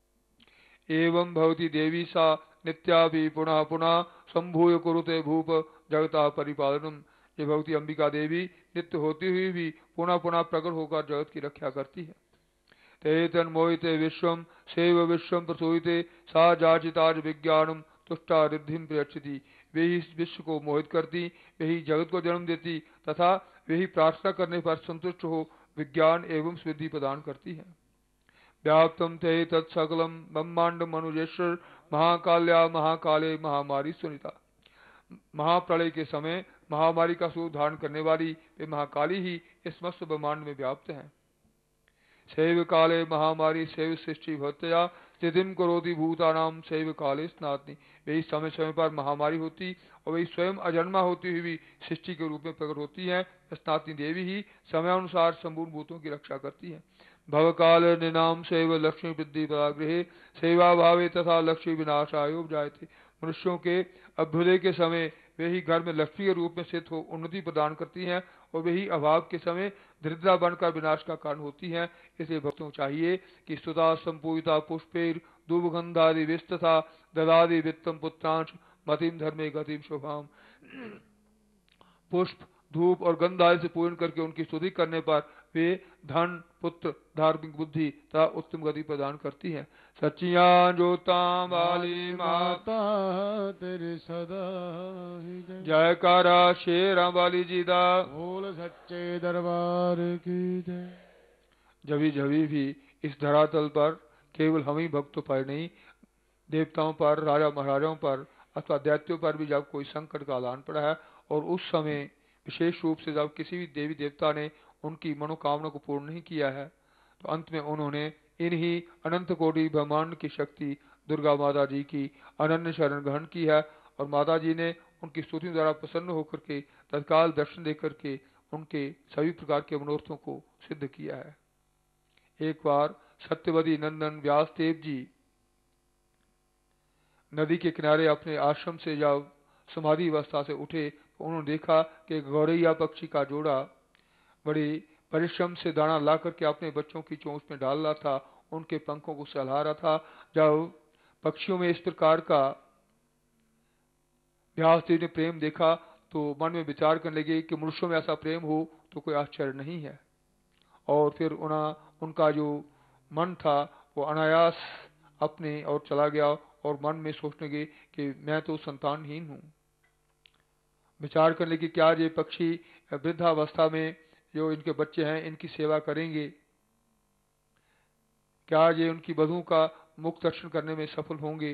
एवं भवती देवी सा नित्या भी पुनः पुनः संभूय कुरुते भूप जगता परिपालनम। ये भगवती अंबिका देवी नित्य होती हुई भी पुनः पुनः प्रकट होकर जगत की रक्षा करती है। ते तन्मोहिते विश्वम सेव विश्वम प्रसूयते सा जाचिताज विज्ञानम तुष्टा रिद्धिम प्रयच्छति। वे ही इस विश्व को मोहित करती, वे ही जगत को जन्म देती तथा वे ही प्रार्थना करने पर संतुष्ट हो विज्ञान एवं सिद्धि प्रदान करती है। व्याप्तम ते तत्सकलम ब्रह्मांड मनुजेश्वर महाकाल्या महाकाले महामारी सुनीता। महाप्रलय के समय महामारी का स्वरूप धारण करने वाली वे महाकाली ही इस मस्त ब्रह्मांड में व्याप्त हैं। शैव काले महामारी शैव सृष्टि भक्तया स्थितिम करोति भूतानाम शैव काले स्नातनी। वही समय समय पर महामारी होती और वही स्वयं अजन्मा होती हुई भी सृष्टि के रूप में प्रकट होती है। स्नातनी देवी ही समयानुसार संपूर्ण भूतों की रक्षा करती है। भवकाल निनाम शैव लक्ष्मी वृद्धि परागृहे सेवा भावे तथा लक्ष्मी विनाशाय जायते। मनुष्यों के अभ्युदय के समय वे ही घर में लक्ष्मी के रूप में स्थित हो उन्नति प्रदान करती हैं और वे ही अभाव के समय दरिद्रा बनकर विनाश का कारण होती हैं। इसलिए भक्तों को चाहिए कि स्तुता संपूजिता पुष्पेर दुर्गंधादि विस्तथा ददादि वित्तम पुत्रांश मतिम धर्मे गतिम शोभाम। पुष्प, धूप और गंध आदि से पूजन करके उनकी स्तुति करने पर वे धन, पुत्र, धार्मिक बुद्धि तथा उत्तम गति प्रदान करती है। सचिया जोता वाली माता तेरे सदा जयकारा शेरा वाली जी दा। बोल सच्चे दरबार की जय। जभी जभी भी इस धरातल पर केवल हम ही भक्तों पर नहीं, देवताओं पर, राजा महाराजाओं पर अथवा दैत्यों पर भी जब कोई संकट का ऐलान पड़ा है और उस समय विशेष रूप से जब किसी भी देवी देवता ने उनकी मनोकामना को पूर्ण नहीं किया है तो अंत में उन्होंने इन्हीं अनंत कोटि ब्रह्मांड की शक्ति दुर्गा माता जी की अनन्य शरण ग्रहण की है और माता जी ने उनकी स्तुति द्वारा प्रसन्न होकर के तत्काल दर्शन देकर के उनके सभी प्रकार के मनोरथों को सिद्ध किया है। एक बार सत्यवती नंदन व्यासदेव जी नदी के किनारे अपने आश्रम से जब समाधि अवस्था से उठे तो उन्होंने देखा कि गौरैया पक्षी का जोड़ा बड़ी परिश्रम से दाना ला करके अपने बच्चों की चोंच में डाल रहा था, उनके पंखों को सहला रहा था। जब पक्षियों में इस प्रकार का व्यासदेव ने प्रेम देखा तो मन में विचार करने लगे कि मनुष्यों में ऐसा प्रेम हो तो कोई आश्चर्य नहीं है। और फिर उना उनका जो मन था वो अनायास अपने और चला गया और मन में सोचने लगे कि मैं तो संतानहीन हूँ। विचार करने की क्या ये पक्षी वृद्धावस्था में जो इनके बच्चे हैं इनकी सेवा करेंगे, क्या ये उनकी बधू का मुख दर्शन करने में सफल होंगे।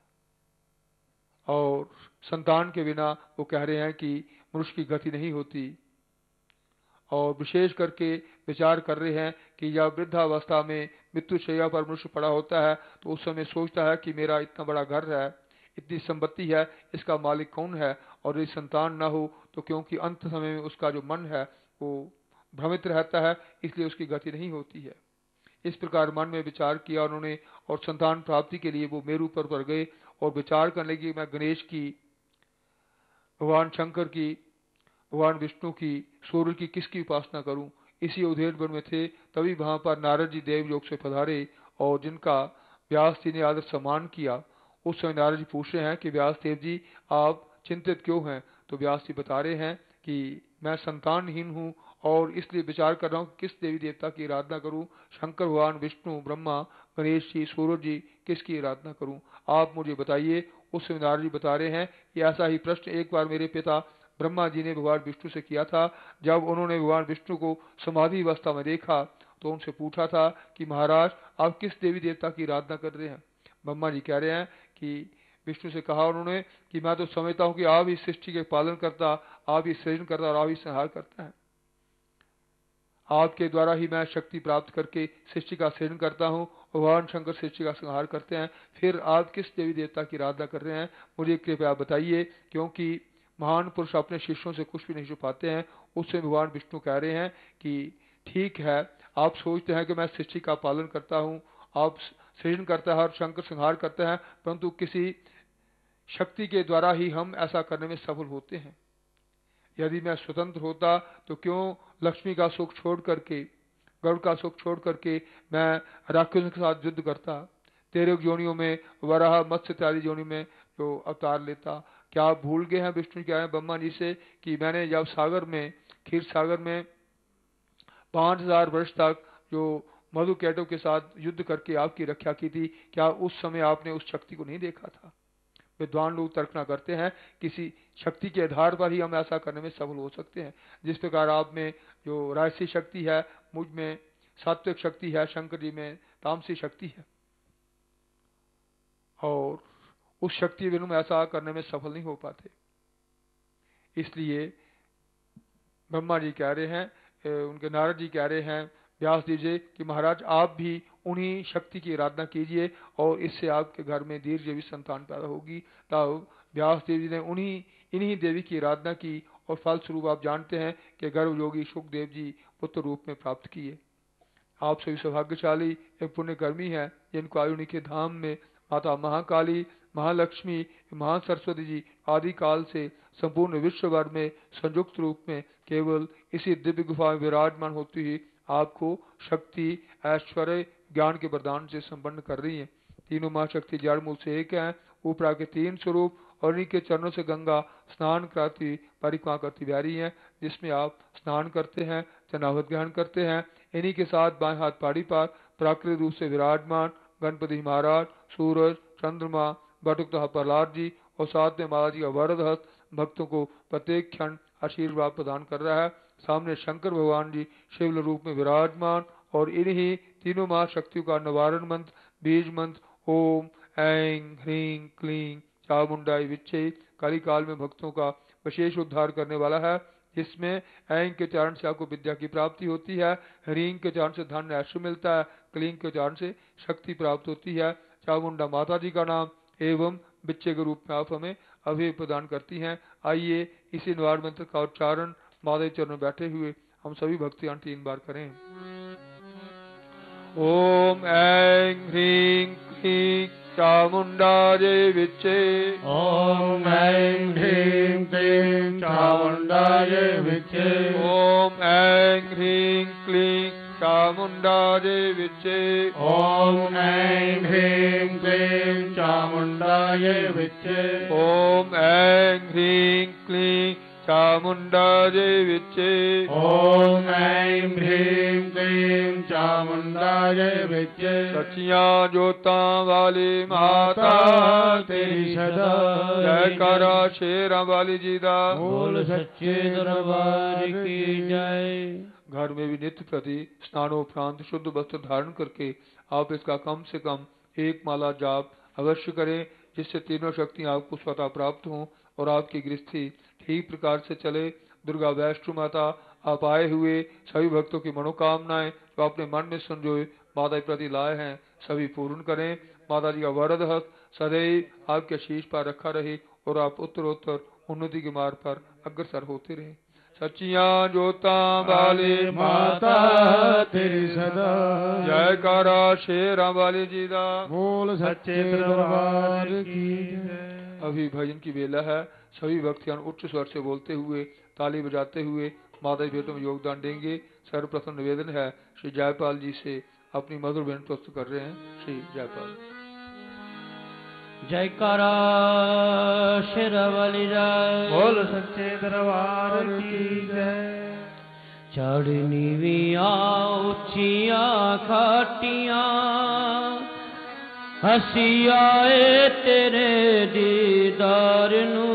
और संतान के बिना वो कह रहे हैं कि मनुष्य की गति नहीं होती। और विशेष करके विचार कर रहे हैं कि जब वृद्धावस्था में मृत्यु शैया पर मनुष्य पड़ा होता है तो उस समय सोचता है कि मेरा इतना बड़ा घर है, इतनी संपत्ति है, इसका मालिक कौन है। और यदि संतान ना हो तो क्योंकि अंत समय में उसका जो मन है वो भ्रमित रहता है, इसलिए उसकी गति नहीं होती है। इस प्रकार मन में विचार किया उन्होंने और संतान प्राप्ति के लिए वो मेरू पर पर गए और विचार करने लगे मैं गणेश की, भगवान शंकर की, भगवान विष्णु की, सूर्य की, किसकी उपासना करूं। इसी उधेड़ वन में थे, तभी वहां पर नारद जी देवलोक से पधारे और जिनका व्यास जी ने आदर सम्मान किया। उस समय नारद जी पूछ रहे हैं कि व्यास देव जी आप चिंतित क्यों हैं। तो व्यास जी बता रहे हैं कि मैं संतानहीन हूँ और इसलिए विचार कर रहा हूँ किस देवी देवता की आराधना करूँ, शंकर भगवान, विष्णु, ब्रह्मा, गणेश जी, सूर्य जी, किसकी आराधना करूँ, आप मुझे बताइए। उस समय नारद जी बता रहे हैं कि ऐसा ही प्रश्न एक बार मेरे पिता ब्रह्मा जी ने भगवान विष्णु से किया था। जब उन्होंने भगवान विष्णु को समाधि अवस्था में देखा तो उनसे पूछा था कि महाराज आप किस देवी देवता की आराधना कर रहे हैं। ब्रह्मा जी कह रहे हैं कि विष्णु से कहा उन्होंने कि मैं तो समझता हूँ कि आप इस सृष्टि के पालन करता, आप ही सृजन करता और आप ही संहार करता है। आपके द्वारा ही मैं शक्ति प्राप्त करके सृष्टि का सृजन करता हूँ, भगवान शंकर सृष्टि का संहार करते हैं। फिर आप किस देवी देवता की आराधना कर रहे हैं, मुझे कृपया बताइए। क्योंकि महान पुरुष अपने शिष्यों से कुछ भी नहीं छुपाते हैं। उससे भगवान विष्णु कह रहे हैं कि ठीक है, आप सोचते हैं कि मैं सृष्टि का पालन करता हूँ, आप सृजन करता है और शंकर संहार करते हैं, परंतु किसी शक्ति के द्वारा ही हम ऐसा करने में सफल होते हैं। यदि मैं स्वतंत्र होता तो क्यों लक्ष्मी का सुख छोड़ करके, गरुड़ का सुख छोड़ करके मैं राक्षसों के साथ युद्ध करता, तेरह योनियों में वराह, मत्स्य इत्यादि योनि में जो अवतार लेता। क्या आप भूल गए हैं विष्णु क्या है ब्रह्मा जी से कि मैंने जब सागर में, क्षीर सागर में पांच हजार वर्ष तक जो मधु कैटो के साथ युद्ध करके आपकी रक्षा की थी, क्या उस समय आपने उस शक्ति को नहीं देखा था। विद्वान लोग तर्कना करते हैं किसी शक्ति के आधार पर ही हम ऐसा करने में सफल हो सकते हैं। जिस प्रकार आप में जो राजसी शक्ति है, मुझ में सात्विक शक्ति है, शंकर जी में तामसी शक्ति है, और उस शक्ति बिना हम ऐसा करने में सफल नहीं हो पाते। इसलिए ब्रह्मा जी कह रहे हैं, उनके नारद जी कह रहे हैं व्यास जी से कि महाराज आप भी उन्हीं शक्ति की आराधना कीजिए और इससे आपके घर में दीर्घजीवी संतान पैदा होगी। तब व्यास देव जी ने उन्हीं इन्हीं देवी की आराधना की और फलस्वरूप आप जानते हैं कि गर्भ योगी सुखदेव जी पुत्र रूप में प्राप्त किए। आप सभी सौभाग्यशाली एक पुण्यकर्मी हैं जिनको आयुनि के धाम में माता महाकाली, महालक्ष्मी, महासरस्वती जी आदि काल से संपूर्ण विश्व भर में संयुक्त रूप में केवल इसी दिव्य गुफा में विराजमान होती ही आपको शक्ति, ऐश्वर्य, ज्ञान के वरदान से संपन्न कर रही है। तीनों माँ शक्ति जड़ मूल से एक है, ऊपरा के तीन स्वरूप और इन्हीं के चरणों से गंगा स्नान कराती परिक्रमा करती बह रही है, जिसमें आप स्नान करते हैं, चनावत ग्रहण करते हैं। इन्हीं के साथ बाएं हाथ पाड़ी पर प्राकृतिक रूप से विराजमान गणपति महाराज, सूरज, चंद्रमा, बटुक तथा प्रहलाद जी और साथ में महाराज जी का वरद हस्त भक्तों को प्रत्येक क्षण आशीर्वाद प्रदान कर रहा है। सामने शंकर भगवान जी शिवल रूप में विराजमान और इन्हीं तीनों मां शक्तियों का निवारण मंत्र, बीज मंत्र ओम ऐं ह्रीं क्लीं चामुंडाई विच्चे काली काल में भक्तों का विशेष उद्धार करने वाला है। जिसमें ऐं के चरण से आपको विद्या की प्राप्ति होती है, ह्रीं के चरण से धन ऐश्वर्य मिलता है, क्लीं के उच्चारण से शक्ति प्राप्त होती है। चामुंडा माता जी का नाम एवं बच्चे के रूप में आप हमें अभी प्रदान करती हैं। आइए इसी निवार मंत्र का उच्चारण माता चरण में बैठे हुए हम सभी भक्तियां तीन बार करें। ओम ऐं ह्रीं क्लीं चामुंडायै विच्चे। ओम ऐं ह्रीं क्लीं चामुंडायै विच्चे। ओम ऐं ह्रीं क्लीं चामुंडायै विच्चे। ओम ऐं ह्रीं क्लीं चामुंडायै विच्चे। ओम ऐं ह्रीं क्लीं चामुंडायै विच्चे। ओम ऐं ह्रीं क्लीं चामुंडायै विच्चे। सच्चियां जोतां वाली माता तेरी सदा जयकारा शेरां वाली जी दा। बोल सच्चे दरबार की जय। घर में भी नित्य प्रति स्नानोपरांत शुद्ध वस्त्र धारण करके आप इसका कम से कम एक माला जाप अवश्य करें, जिससे तीनों शक्तियां आपको स्वतः प्राप्त हों और आपकी गृहस्थी ठीक प्रकार से चले। दुर्गा वैष्णो माता आप आए हुए सभी भक्तों की मनोकामनाएं जो अपने मन में संजोए माता के प्रति लाए हैं सभी पूर्ण करें। माता जी का वरद हस्त सदैव आपके शीश पर रखा रहे और आप उत्तरोत्तर उन्नति के मार्ग पर अग्रसर होते रहे। सच्चियां जोतां वाली माता तेरी सदा जयकारा शेरां वाली जी दा। बोल सच्चे दरबार की जय। अभी भजन की बेला है। सभी भक्तियां उच्च स्वर से बोलते हुए ताली बजाते हुए माता जी भेंटों में योगदान देंगे। सर्वप्रथम निवेदन है श्री जयपाल जी से अपनी मधुर भेंट प्रस्तुत कर रहे हैं। श्री जयपाल। जयकारा शेरावाली जय। बोल सच्चे दरबार की जय। चढ़नी विया उचिया खाटियां हसी आए तेरे दीदार नू।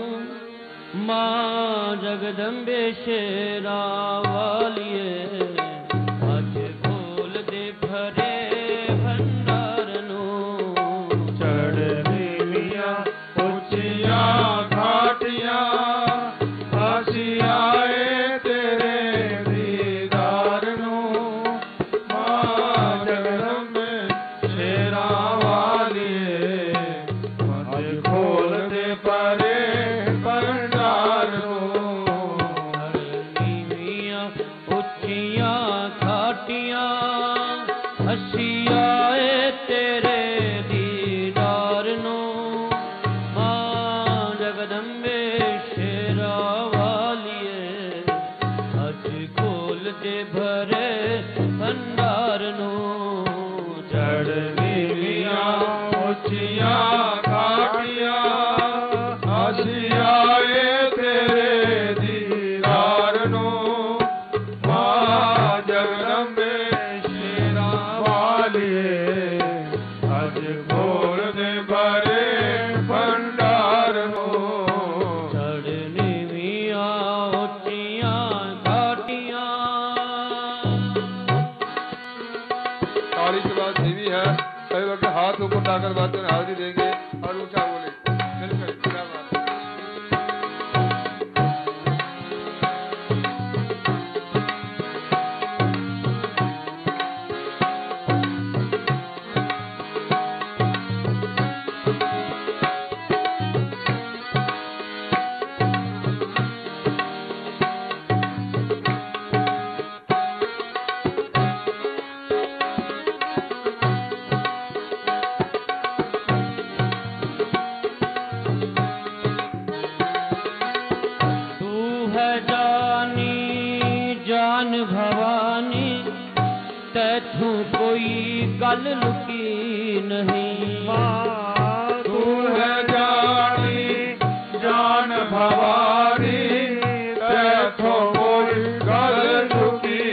मां जगदंबे शेरा वालिए अज खोल दे भरे भंडार नू। चढ़नी विया उचिया खाटियां हसी आए तेरे दीदार नू। मां जगदंबे शेरा वालिए अज खोल दे परे भंडार नू। नीवियां उच्चियां खाटियां हसी आए तेरे दीदार नू। मां जगदंबे शेरा वालिए अज खोल दे भरे भंडार नू। चढ़नी विया उचिया खाटियां हसी आए तेरे दीदार नू। मां जगदंबे शेरा वालिए अज खोल दे भरे भंडार नू। चढ़नी विया उच्चियां खाटियां। ताली के बाद देवी है सभी वक्त हाथ ऊपर उठाकर बात में हाजिरी देंगे और ऊंचा बोले मिलकर क्या बात है। तू है जानी जान भवानी तैथू कोई गल लुकी नहीं। तू है जानी जान भवानी तैथों कोई गल लुकी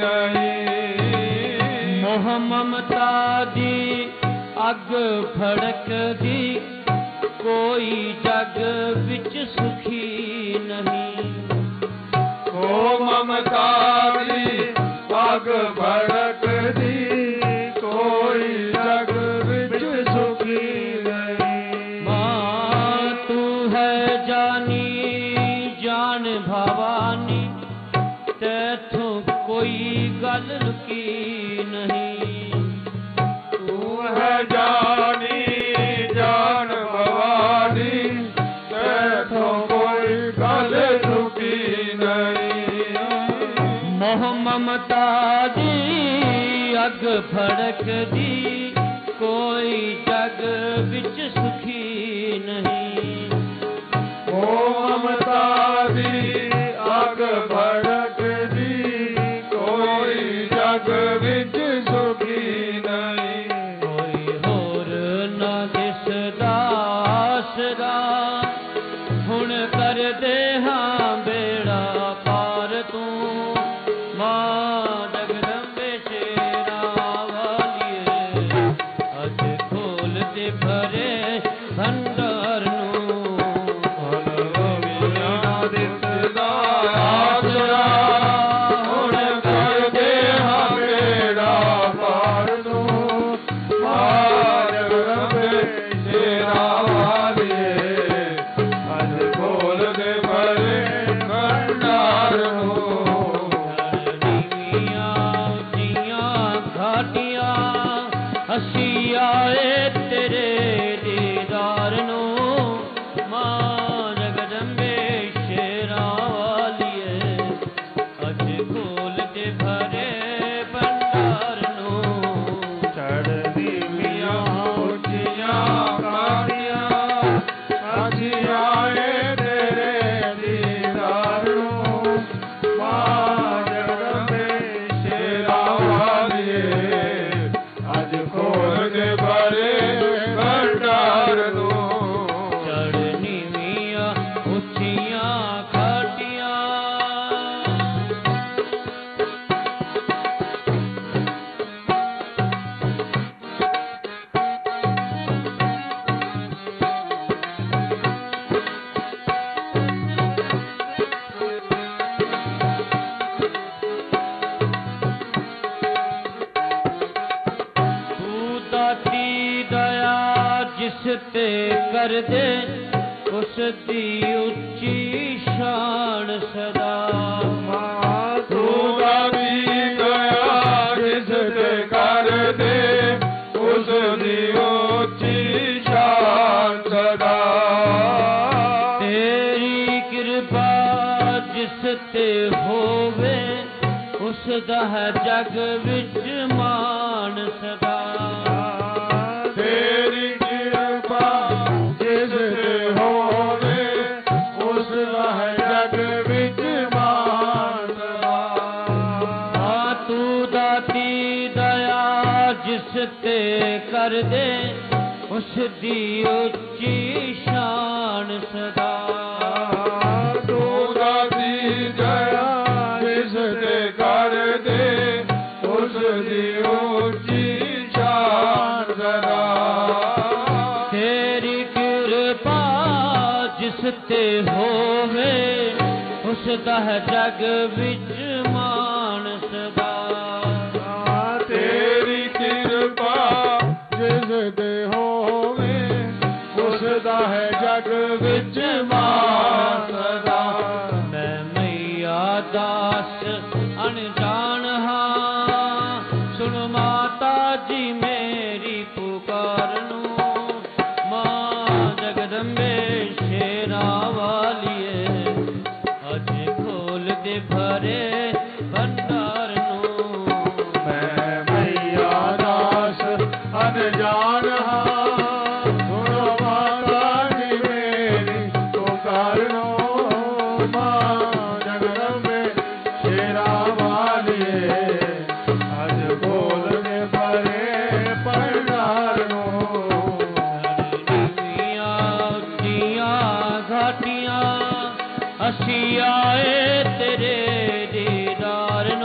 नहीं। मोह ममता दी अग भड़क दी कोई जग विच सुखी नहीं। ओ ममता दी अग भड़क दी कोई जग विच सुखी नहीं। मां तू है जानी जान भवानी तैथों कोई गल लुकी नहीं। मोह ममता दी अग भड़कदी, कोई जग विच सुखी नहीं। मोह ममता दी अग भड़कदी, कोई जग विच सुखी नहीं। कोई होर न दिसदा आसरा, हुण कर दे हां बेड़ा पार तू। मां जगदंबे शेरा वालिए, अज खोल दे भरे भंडार नू। दिसदा आसरा, हुण कर दे हां बेड़ा पार तू। मां जगदंबे शेरा वालिए, अज खोल दे भरे भंडार नू। ਅਸੀਂ ਆਏ ਤੇਰੇ ਦੀਦਾਰ ਨੂੰ। ਮਾਂ ਜਗਦੰਬੇ ਸ਼ੇਰਾਂ ਵਾਲੀਏ, ਅੱਜ ਖੋਲ ਦੇ ਭਰੇ ਭੰਡਾਰ ਨੂੰ। ਚੜ੍ਹਦੀ ਮੀਆਂ ਉੱਚੀਆਂ ਕਾਟੀਆਂ, ਅਸੀਂ ਆਏ ਤੇਰੇ ਦੀਦਾਰ ਨੂੰ। ਮਾਂ ਜਗਦੰਬੇ ਸ਼ੇਰਾਂ ਵਾਲੀਏ, ਅੱਜ ਖੋਲ ਦੇ ਭਰੇ ਭੰਡਾਰ ਨੂੰ। ਚੜ੍ਹਨੀ ਮੀਆਂ ਉੱਚੀਆਂ ਖਾਟੀਆਂ, ਤੂੰ ਦਾਤੀ ਦਇਆ ਜਿਸ ਤੇ ਕਰ ਦੇ, ਉਸ ਦੀ ਉੱਚੀ ਸ਼ਾਨ ਸਦਾ। ਮਾਂ ਤੂੰ ਦਾਤੀ ਦਇਆ ਜਿਸ ਤੇ ਕਰ ਦੇ, ਉਸ ਦੀ ਉੱਚੀ ਸ਼ਾਨ ਸਦਾ। ਤੇਰੀ ਕਿਰਪਾ ਜਿਸ ਤੇ ਹੋਵੇ, ਉਸ ਦਾ ਹੈ ਜਗ ਵਿੱਚ ਮਾਣ ਸਦਾ। ਤੇਰੀ ਕਿਰਪਾ ਜਿਸ ਤੇ ਹੋਵੇ, ਉਸ ਦਾ ਹੈ ਜਗ ਵਿੱਚ ਮਾਨ ਸਦਾ। ਆ ਤੂੰ ਦਾਤੀ ਦਇਆ ਜਿਸ ਤੇ ਕਰ ਦੇ, ਉਸ ਦੀ ਉੱਚੀ ਸ਼ਾਨ ਸਦਾ। ਤੂੰ ਦਾਤੀ ਦਇਆ ਜਿਸ ਤੇ ਕਰ ਦੇ, ਉਸ ਦੀ ਉੱਚੀ ਸ਼ਾਨ ਸਦਾ। ਤੇਰੀ ਕਿਰਪਾ ਜਿਸ ਤੇ ਹੋਵੇ, ਉਸ ਦਾ ਹੈ ਜਗ ਵਿੱਚ ਮਾਣ ਸਦਾ। ਤੇਰੀ ਕਿਰਪਾ ਜਿਸ ਤੇ ਹੋਵੇ, ਉਸ ਦਾ ਹੈ ਜਗ ਵਿੱਚ ਮਾਨ ਸਦਾ। ਮੈਂ ਮਈਆ ਦਾਸ ਅਣਜਾਣ ਹਾਂ, ਸੁਣ ਮਾਤਾ ਜੀ ਮੇਰੀ ਪੁਕਾਰ ਨੂੰ। ਮਾਂ ਜਗਦੰਬੇ ਸ਼ੇਰਾਂ ਵਾਲੀਏ, ਅੱਜ ਖੋਲ ਦੇ ਭਰੇ ਭੰਡਾਰ ਨੂੰ। ਮੈਂ ਮਈਆ ਦਾਸ ਅਣਜਾਣ ਹਾਂ, ਸੁਣੋ ਮਾਤਾ ਜੀ ਮੇਰੀ ਪੁਕਾਰ ਨੂੰ। ਮਾਂ ਜਗਦੰਬੇ ਸ਼ੇਰਾਂ ਵਾਲੀਏ, ਅੱਜ ਖੋਲ ਦੇ ਭਰੇ ਭੰਡਾਰ ਨੂੰ। ਨੀਵੀਆਂ ਉੱਚੀਆਂ ਘਾਟੀਆਂ, ਅਸੀਂ ਆਏ ਤੇਰੇ ਦੀਦਾਰ ਨੂੰ।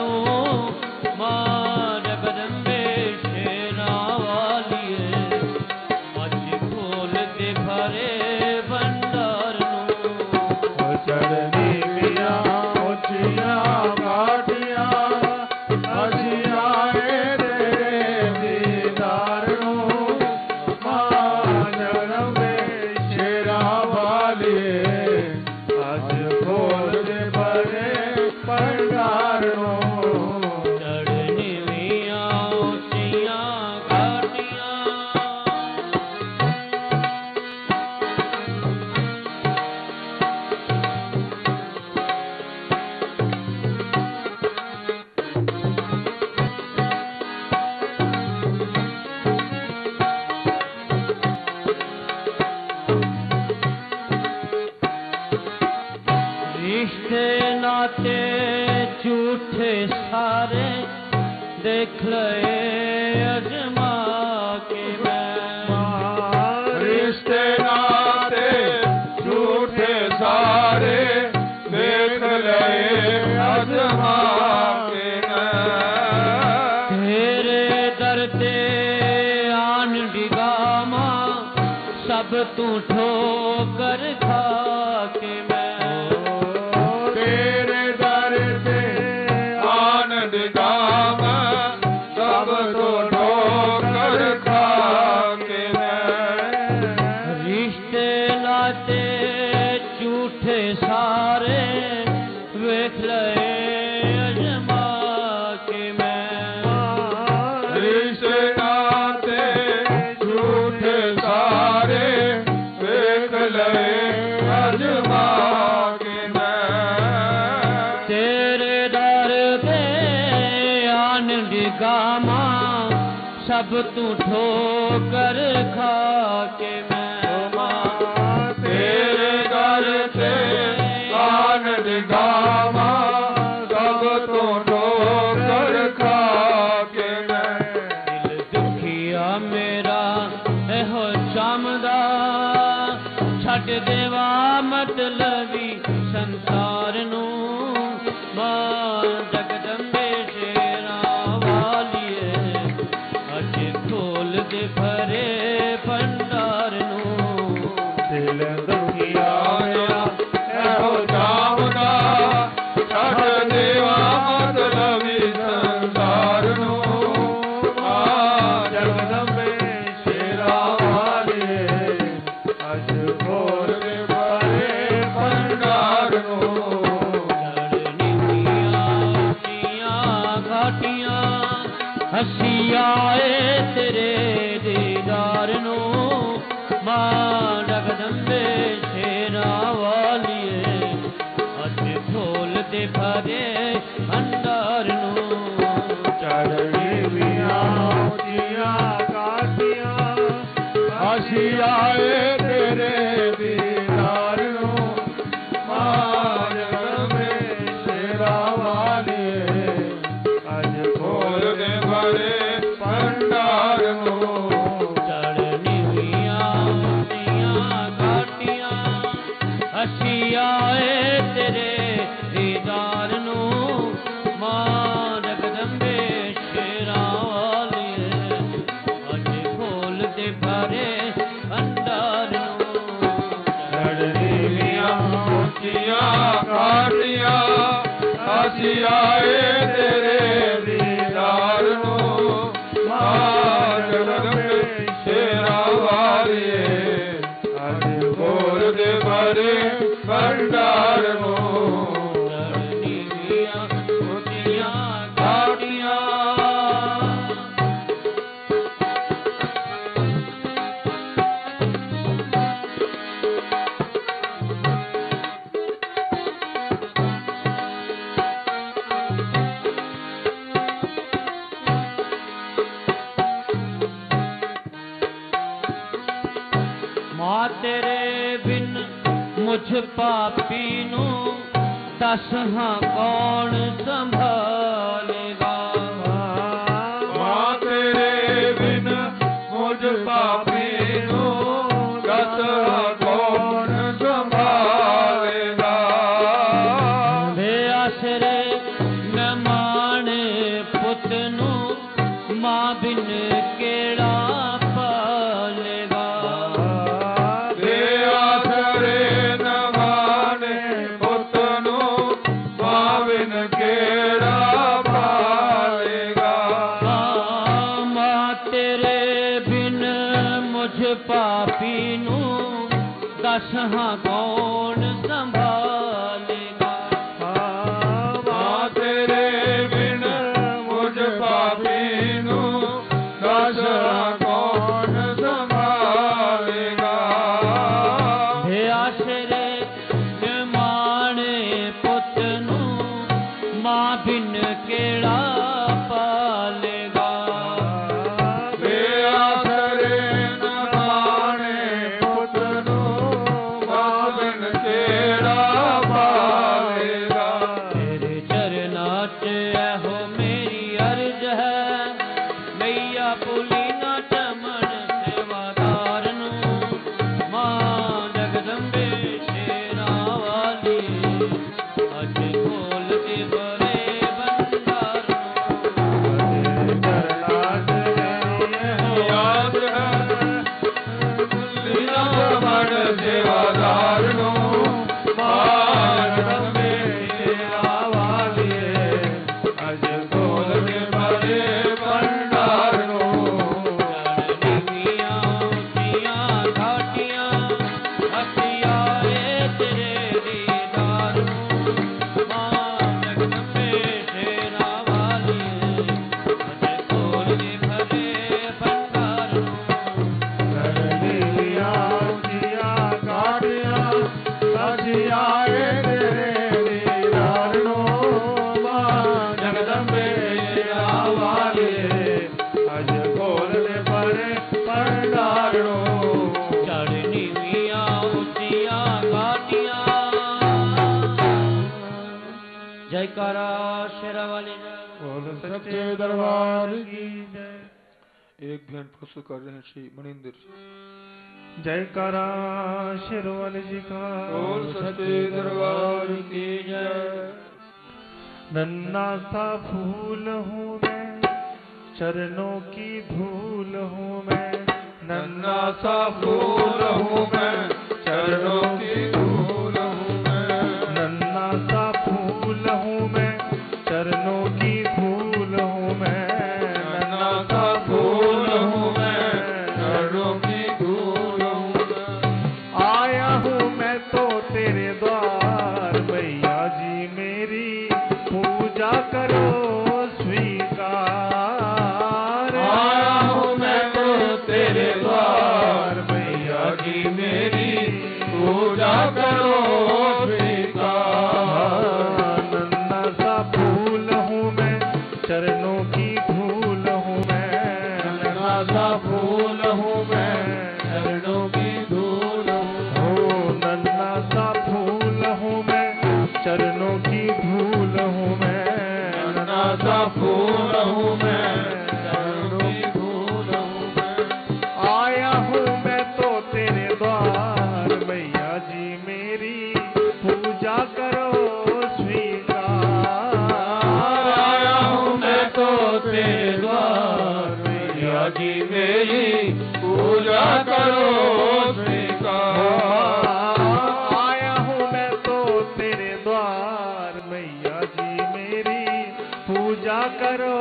झूठे सारे देख लए अजमा के मैं। रिश्ते नाते झूठे सारे देख लए अजमा के मैं। तेरे दर ते आन डिगामा सब तू ठोकर खा के मैं। तेरे दर ते आन डिगामा सब तू ठोकर खा के मैं। रिश्ते नाते झूठे सारे वेख लए अजमा के मैं। रिश्ते नाते झूठे सारे वेख लए अजमा के मैं। तेरे दर पे आन डिगामा सब तू ठोकर खा के मैं। तेरे दर ते आन डिगामा सब तू ठोकर खा के मैं। दिल दुखिया मेरा एहो चामदा छੱਡ देवा मतलबी संसार नू। मां जगदंबे शेरां वालिए अज खोल दे भरे भंडार नू। दिल दुखिया मेरा एहो जामदा छੱਡ देवा मतलबी संसार नू। मां जगदंबे शेरां वालिए अज खोल दे भरे भंडार नू। घाटियां हसी आए तेरे दीदार नू। मां जगदंबे शेरां वालिए अज खोल दे भरे भंडार नू। चढ़ियां मोतियां काटियां हसी आए तेरे दीदार नू। मां जगदंबे शेरां वालिए अज खोल दे भरे भंडार नू। हसी आए तेरे दीदार नू। मां जगदंबे शेरां वालिए अज खोल दे भरे भंडार नू। चढ़ियां मोतियां काटियां हसी आए तेरे दीदार नू। मां जगदंबे शेरां वालिए अज खोल दे भरे भंडार नू। चढ़ियां मोतियां घाटियां मां तेरे बिन मुझ पापी नू दस हाँ कौन संभालेगा। मां तेरे बिन मुझ पापी नू दस कौन संभालेगा। वे आसरे न माने पुत नू मां बिन केड़ा पालेगा। दे आसरे न माने पुत नू मां बिन केड़ा पालेगा। मां तेरे बिन मुझ पापी नू दस हाँ कौन संभालेगा। मां तेरे बिन मुझ पापी नू दस कौन संभालेगा। हे आसरे न माने पुत नू मां बिन केड़ा पालेगा। दे आसरे न माने पुत नू मां बिन केड़ा पालेगा। तेरे चरना जयकारा शेरा वाली जय। बोल सच्चे दरबार की जय। एक ध्यान प्रस्तुत कर रहे हैं श्री मनिंदर जी। जयकारा शेरवाल जी का। बोल सच्चे दरबार की जय। नन्ना सा फूल हूँ मैं, चरणों की धूल हूँ मैं। नन्ना सा फूल हूँ मैं, चरणों की धूल हूँ मैं। नन्ना सा फूल हूँ मैं, चरणों की धूल हूँ मैं। नन्ना सा फूल हूँ मैं, चरणों की धूल हूँ मैं। आया हूँ मैं तो तेरे द्वार, मैया जी मेरी पूजा करो स्वीकार। आया हूँ मैं तो तेरे द्वार, मैया जी मेरी पूजा करो स्वीकार। नन्ना सा फूल हूँ मैं, चरणों की धूल हूँ मैं। नन्ना सा फूल हूँ मैं, चरणों की धूल हूँ। हो नन्ना सा फूल हूँ मैं, चरणों की धूल हूँ मैं। नन्ना सा फूल हूँ मैं, चरणों की धूल हूँ मैं। आया हूँ मैं तो तेरे द्वार, मैया जी मेरी पूजा करो स्वीकार। आया हूँ मैं तो तेरे द्वार, मैया जी मेरी पूजा करो स्वीकार। आया हूँ मैं तो तेरे द्वार, मैया जी मेरी पूजा करो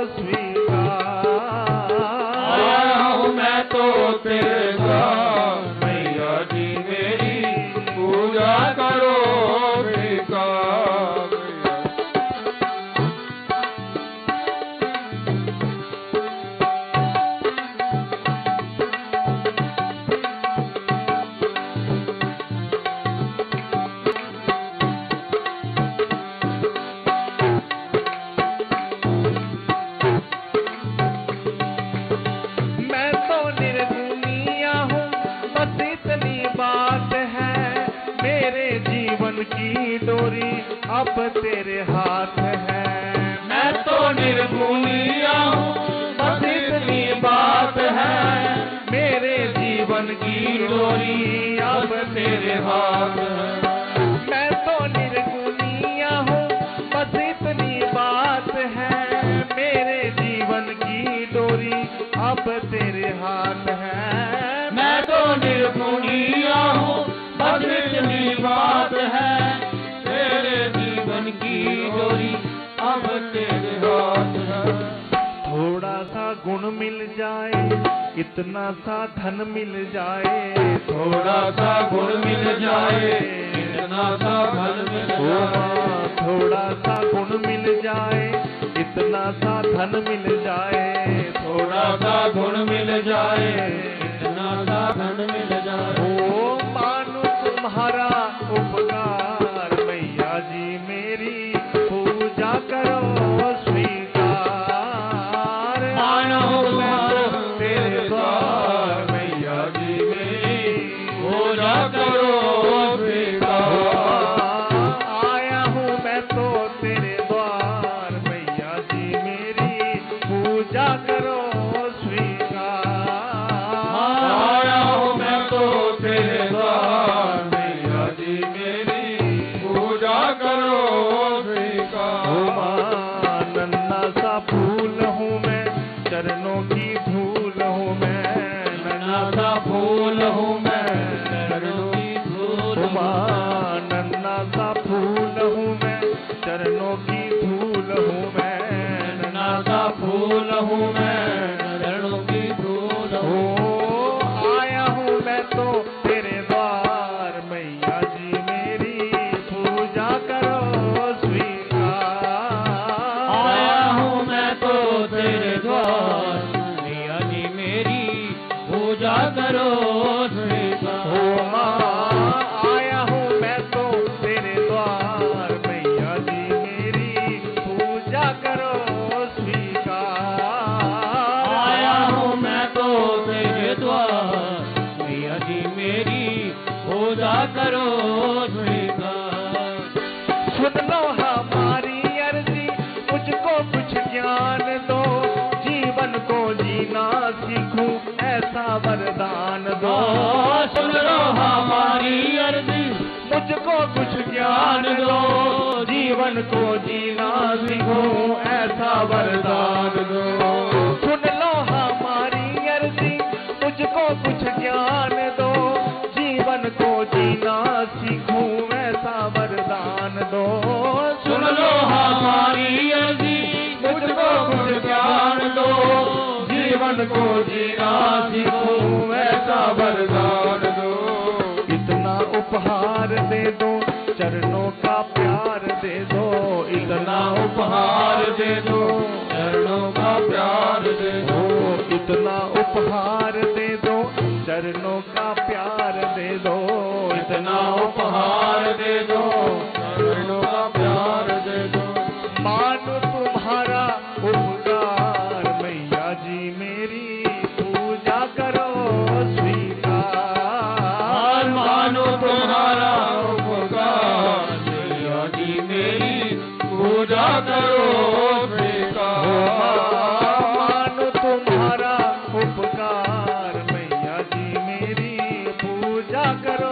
स्वीकार। आया हूँ मैं तो तेरे द्वार, मैया जी मेरी पूजा करो स्वीकार। मैं तो निर्गुनिया हूँ, बस इतनी बात है। मेरे जीवन की डोरी अब तेरे हाथ है। मैं तो निर्गुनिया हूँ, बस इतनी बात है। मेरे जीवन की डोरी अब तेरे हाथ है। मैं तो निर्गुनिया हूँ, बस इतनी बात है। मेरे जीवन की डोरी अब तेरे हाथ है। मैं तो निर्गुनिया हूँ, बस इतनी बात है। तेरे जीवन की डोरी अब तेरे हाथ है। थोड़ा सा गुण मिल जाए, इतना सा धन मिल जाए। थोड़ा सा गुण मिल जाए, इतना सा धन मिल ओ जाए। माँ, थोड़ा सा गुण मिल जाए, इतना सा धन मिल जाए। थोड़ा सा गुण मिल जाए, इतना सा धन मिल जाए। ओ मानो तुम्हारा उपकार, मैया जी मेरी पूजा करो स्वीकार। मानो मैं तो तुम्हारा तेरे द्वार, मैया जी मेरी पूजा करो स्वीकार। आया हूँ मैं तो तेरे द्वार, मैया जी मेरी पूजा करो स्वीकार। आया हूँ मैं तो तेरे द्वार, मैया जी मेरी पूजा करो स्वीकार। ओ माँ, नन्ना सा फूल हूँ मैं, चरणों की धूल हूँ मैं। नन्ना सा फूल हूँ मैं, चरणों की धूल ओ हूँ माँ, नन्ना सा फूल हूँ मैं, चरणों की धूल हूँ मैं। नन्ना सा फूल हूँ मैं, चरणों की धूल ओ हूँ। आया हूँ मैं तो तेरे द्वार, मैया जी मेरी पूजा करो स्वीकार। ज्ञान दो, जीवन को जीना सीखूं ऐसा वरदान दो। सुन लो हमारी अर्जी, मुझको कुछ ज्ञान दो, जीवन को जीना सीखूं ऐसा वरदान दो। सुन लो हमारी अर्जी, मुझको कुछ ज्ञान दो, जीवन को जीना सीखूं ऐसा वरदान दो। सुन लो हमारी अर्जी, मुझको कुछ ज्ञान दो, जीवन को जीना सीखूं ऐसा वरदान दो। इतना उपहार दे दो, चरणों का प्यार दे दो। इतना उपहार दे दो, चरणों का प्यार दे दो। इतना उपहार दे दो, चरणों का प्यार दे दो। इतना उपहार दे दो, चरणों का प्यार दे दो। मानो तुम्हारा उपकार, मैया जी मेरी पूजा करो स्वीकार। मानो तुम्हारा उपकार, मैया जी मेरी पूजा करो स्वीकार। मानो तुम्हारा उपकार, मैया जी मेरी पूजा करो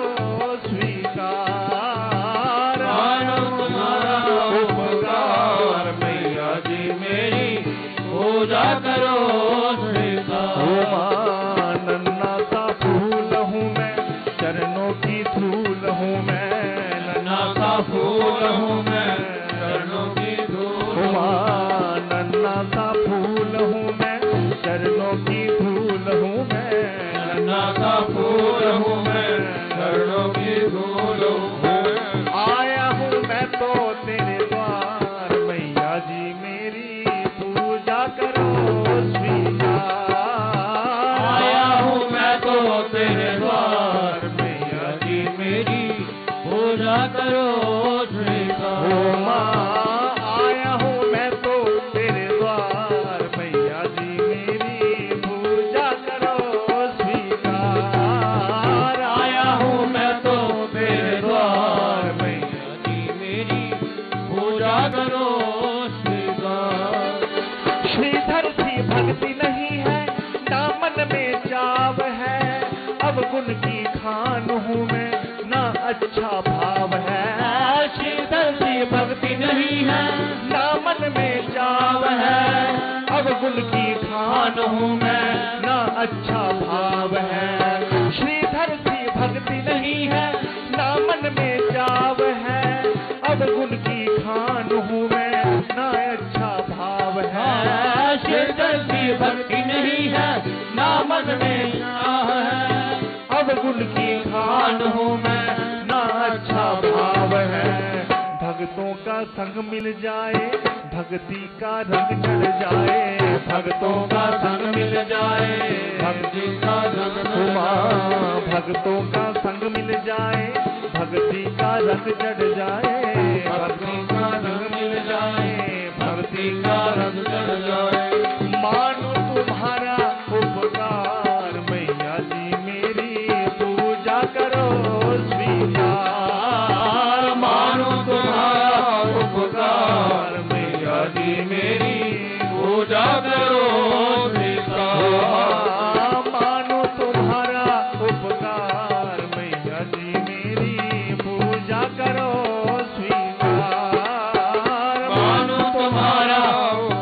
स्वीकार। मानो तुम्हारा उपकार, मैया जी मेरी पूजा करो स्वीकार। नन्ना सा फूल हूँ मैं, चरणों की धूल हूँ मैं। नन्ना सा फूल हूँ मैं, चरणों की धूल। नन्ना सा फूल हूँ मैं, चरणों की धूल हूँ मैं। नन्ना सा फूल हूँ मैं, चरणों की धूल हूँ मैं। आया हूँ मैं तो तेरे द्वार, मैया जी मेरी पूजा करो स्वीकार। आया हूँ मैं तो तेरे द्वार, मैया जी मेरी पूजा करो स्वीकार। ओ माँ, आया हूँ मैं तो तेरे द्वार, मैया जी मेरी पूजा करो स्वीकार। आया हूँ मैं तो तेरे द्वार, मैया जी मेरी पूजा करो स्वीकार। श्रीधर सी भक्ति नहीं है, ना मन में चाव है। अब गुण की खान हूँ मैं, ना अच्छा भाव है। श्रीधर सी भक्ति नहीं है, ना मन में चाव है। अब गुण की खान हूँ मैं, ना अच्छा भाव है। श्रीधर सी भक्ति नहीं है, ना मन में चाव है। अब गुण की खान हूँ मैं, ना अच्छा भाव है। श्रीधर सी भक्ति नहीं है, ना मन में चाह है। अब गुण की खान हूँ मैं, ना अच्छा भाव है। भक्तों का संग मिल जाए, भक्ति का रंग चढ़ जाए। भक्तों का संग मिल जाए, भक्ति का रंग चढ़ जाए। भक्तों का संग मिल जाए, भक्ति का रंग चढ़ जाए। भक्ति का रंग मिल जाए, भक्ति का रंग चढ़ जाए। मानो तुम्हारा उपकार, मैया जी मेरी पूजा करो स्वीकार। मानो तुम्हारा उपकार, मैया जी मेरी पूजा करो स्वीकार। मानो तुम्हारा उपकार, मैया जी मेरी पूजा करो स्वीकार। मानो तुम्हारा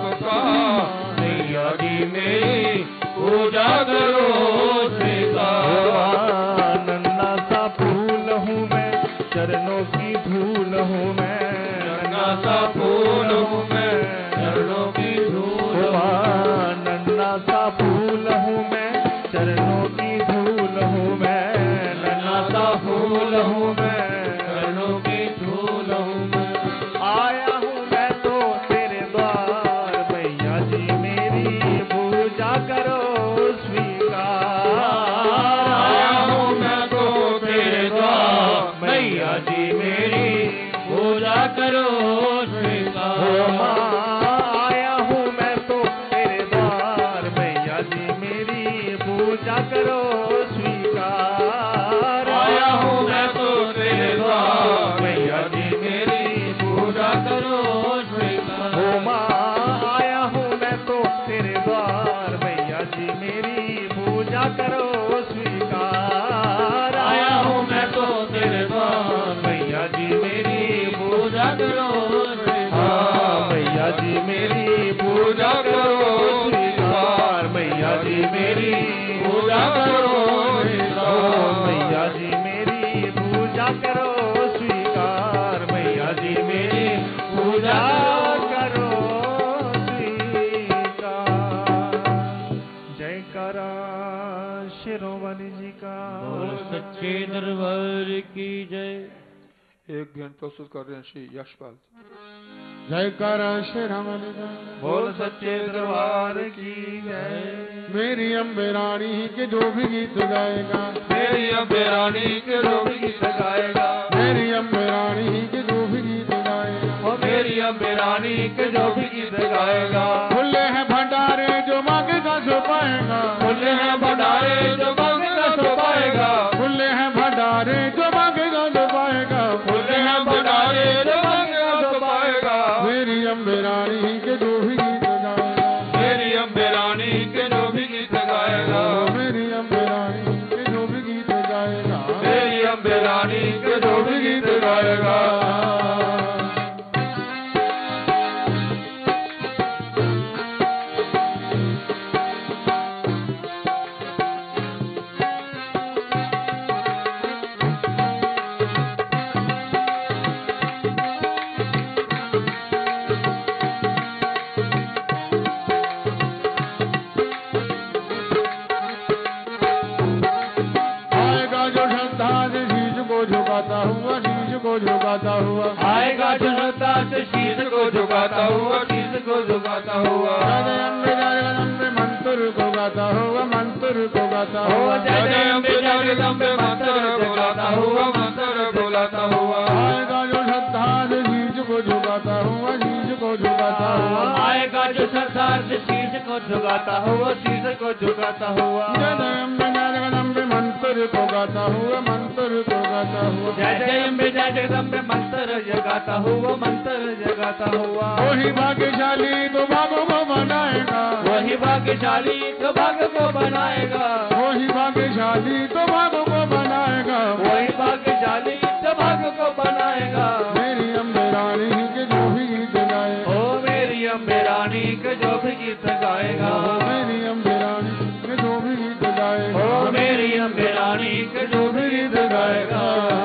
मैया जी मेरी पूजा करो स्वीकार, मैया जी मेरी पूजा करो स्वीकार, मैया जी मेरी पूजा करो स्वीकार, मैया जी मेरी पूजा करो स्वीकार। जयकारा शिरोमणि जी का, सच्चे दरबार की जय। एक गीत प्रस्तुत कर रहे हैं श्री यशपाल। जयकारा श्री राम बोल सच्चे दरबार की जय। मेरी अम्बे रानी के जो भी गीत गाएगा, मेरी अम्बे रानी के जो भी गीत गाएगा, मेरी अम्बे रानी के जो भी गीत गाएगा, ओ मेरी अम्बे रानी के जो भी गीत गाएगा। खुले हैं भंडारे जो मांगेगा सो पाएगा, खुले हैं भंडारे जो मांगेगा सो पाएगा, खुले हैं भंडारे जो मांगेगा सो पाएगा, खुले हैं भंडारे जो मांगेगा सो पाएगा। मेरी अम्बे रानी के जो भी गीत गाएगा, मेरी अम्बे रानी के जो भी गीत गाएगा, मेरी अम्बे रानी के जो भी गीत गाएगा, मेरी अम्बे रानी के जो भी गीत गाएगा। हुआ शीश को झुकाता हुआ, आएगा जनता से शीश को झुकाता हुआ, शीश को झुकाता हुआ। जय अम्बे जगदम्बे मंत्र को गाता हुआ, मंत्र को गाता हुआ, जय अम्बे जगदम्बे मंत्र को गाता हुआ, मंत्र को गाता हुआ। आएगा जो श्रद्धा से शीश को झुकाता हुआ, शीश को झुकाता हुआ, आएगा जो श्रद्धा से शीश को झुकाता हुआ, शीश को झुकाता हुआ। जय अम्बे जगदम्बे मंत्र को गाता हुआ, मंत्र को गाता हुआ, जय जय अम्बे जय जगदम्बे मंत्र जगाता हुआ, मंत्र जगाता हुआ। वही भाग्यशाली तो भागों को बनाएगा, वही भाग्यशाली तो भाग्य को बनाएगा, वही भाग्यशाली तो भागों को बनाएगा, वही भाग्यशाली तो भाग्य को बनाएगा। मेरी अम्बे रानी के जो भी गीत गाए, ओ मेरी अम्बे रानी के जो भी गीत गाएगा, मेरी अम्बे रानी के जो भी गीत गाएगा, ओ मेरी अम्बे रानी के जो भी गीत गाएगा।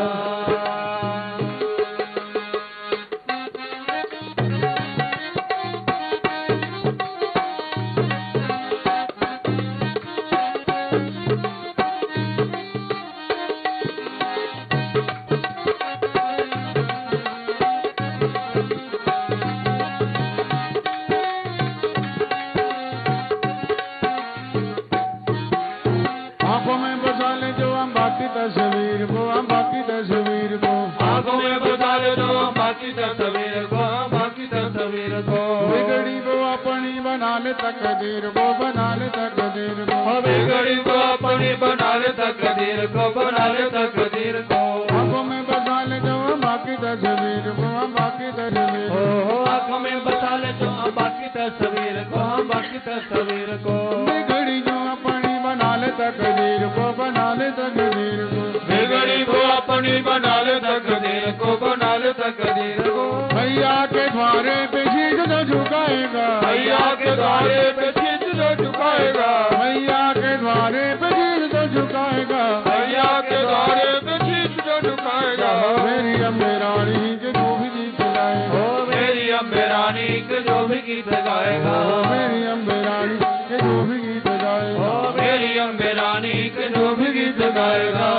तस्वीर को, अम्बा की तस्वीर को, आंखों में बसा ले दो अम्बा की तस्वीर को, अम्बा की तस्वीर को। बिगड़ी को अपनी बना ले तकदीर को, बना ले तकदीर को, बिगड़ी को अपनी बना ले तकदीर को, बना ले तकदीर को। आंखों में बसा ले दो अम्बा की तस्वीर को, अम्बा की तस्वीर को, आंखों में बसा ले दो अम्बा की तस्वीर को, अम्बा की तस्वीर को। बिगड़ी जो अपनी बना ले तकदीर को, बना ले तकदीर को, बिगड़ी को अपनी बना ले तकदीर को, बना ले तकदीर को। मैया के द्वारे पे शीश जो झुकाएगा, मैया के द्वारे पे शीश जो झुकाएगा, मैया के द्वारे पे शीश जो झुकाएगा, मैया के द्वारे पे शीश जो झुकाएगा। मेरी अम्बे रानी के जो भी गीत गाएगा, ओ मेरी अम्बे रानी के जो भी गीत गाएगा, मेरी अम्बे रानी के जो भी गीत गाएगा, ओ मेरी अम्बे रानी के जो भी गीत गाएगा।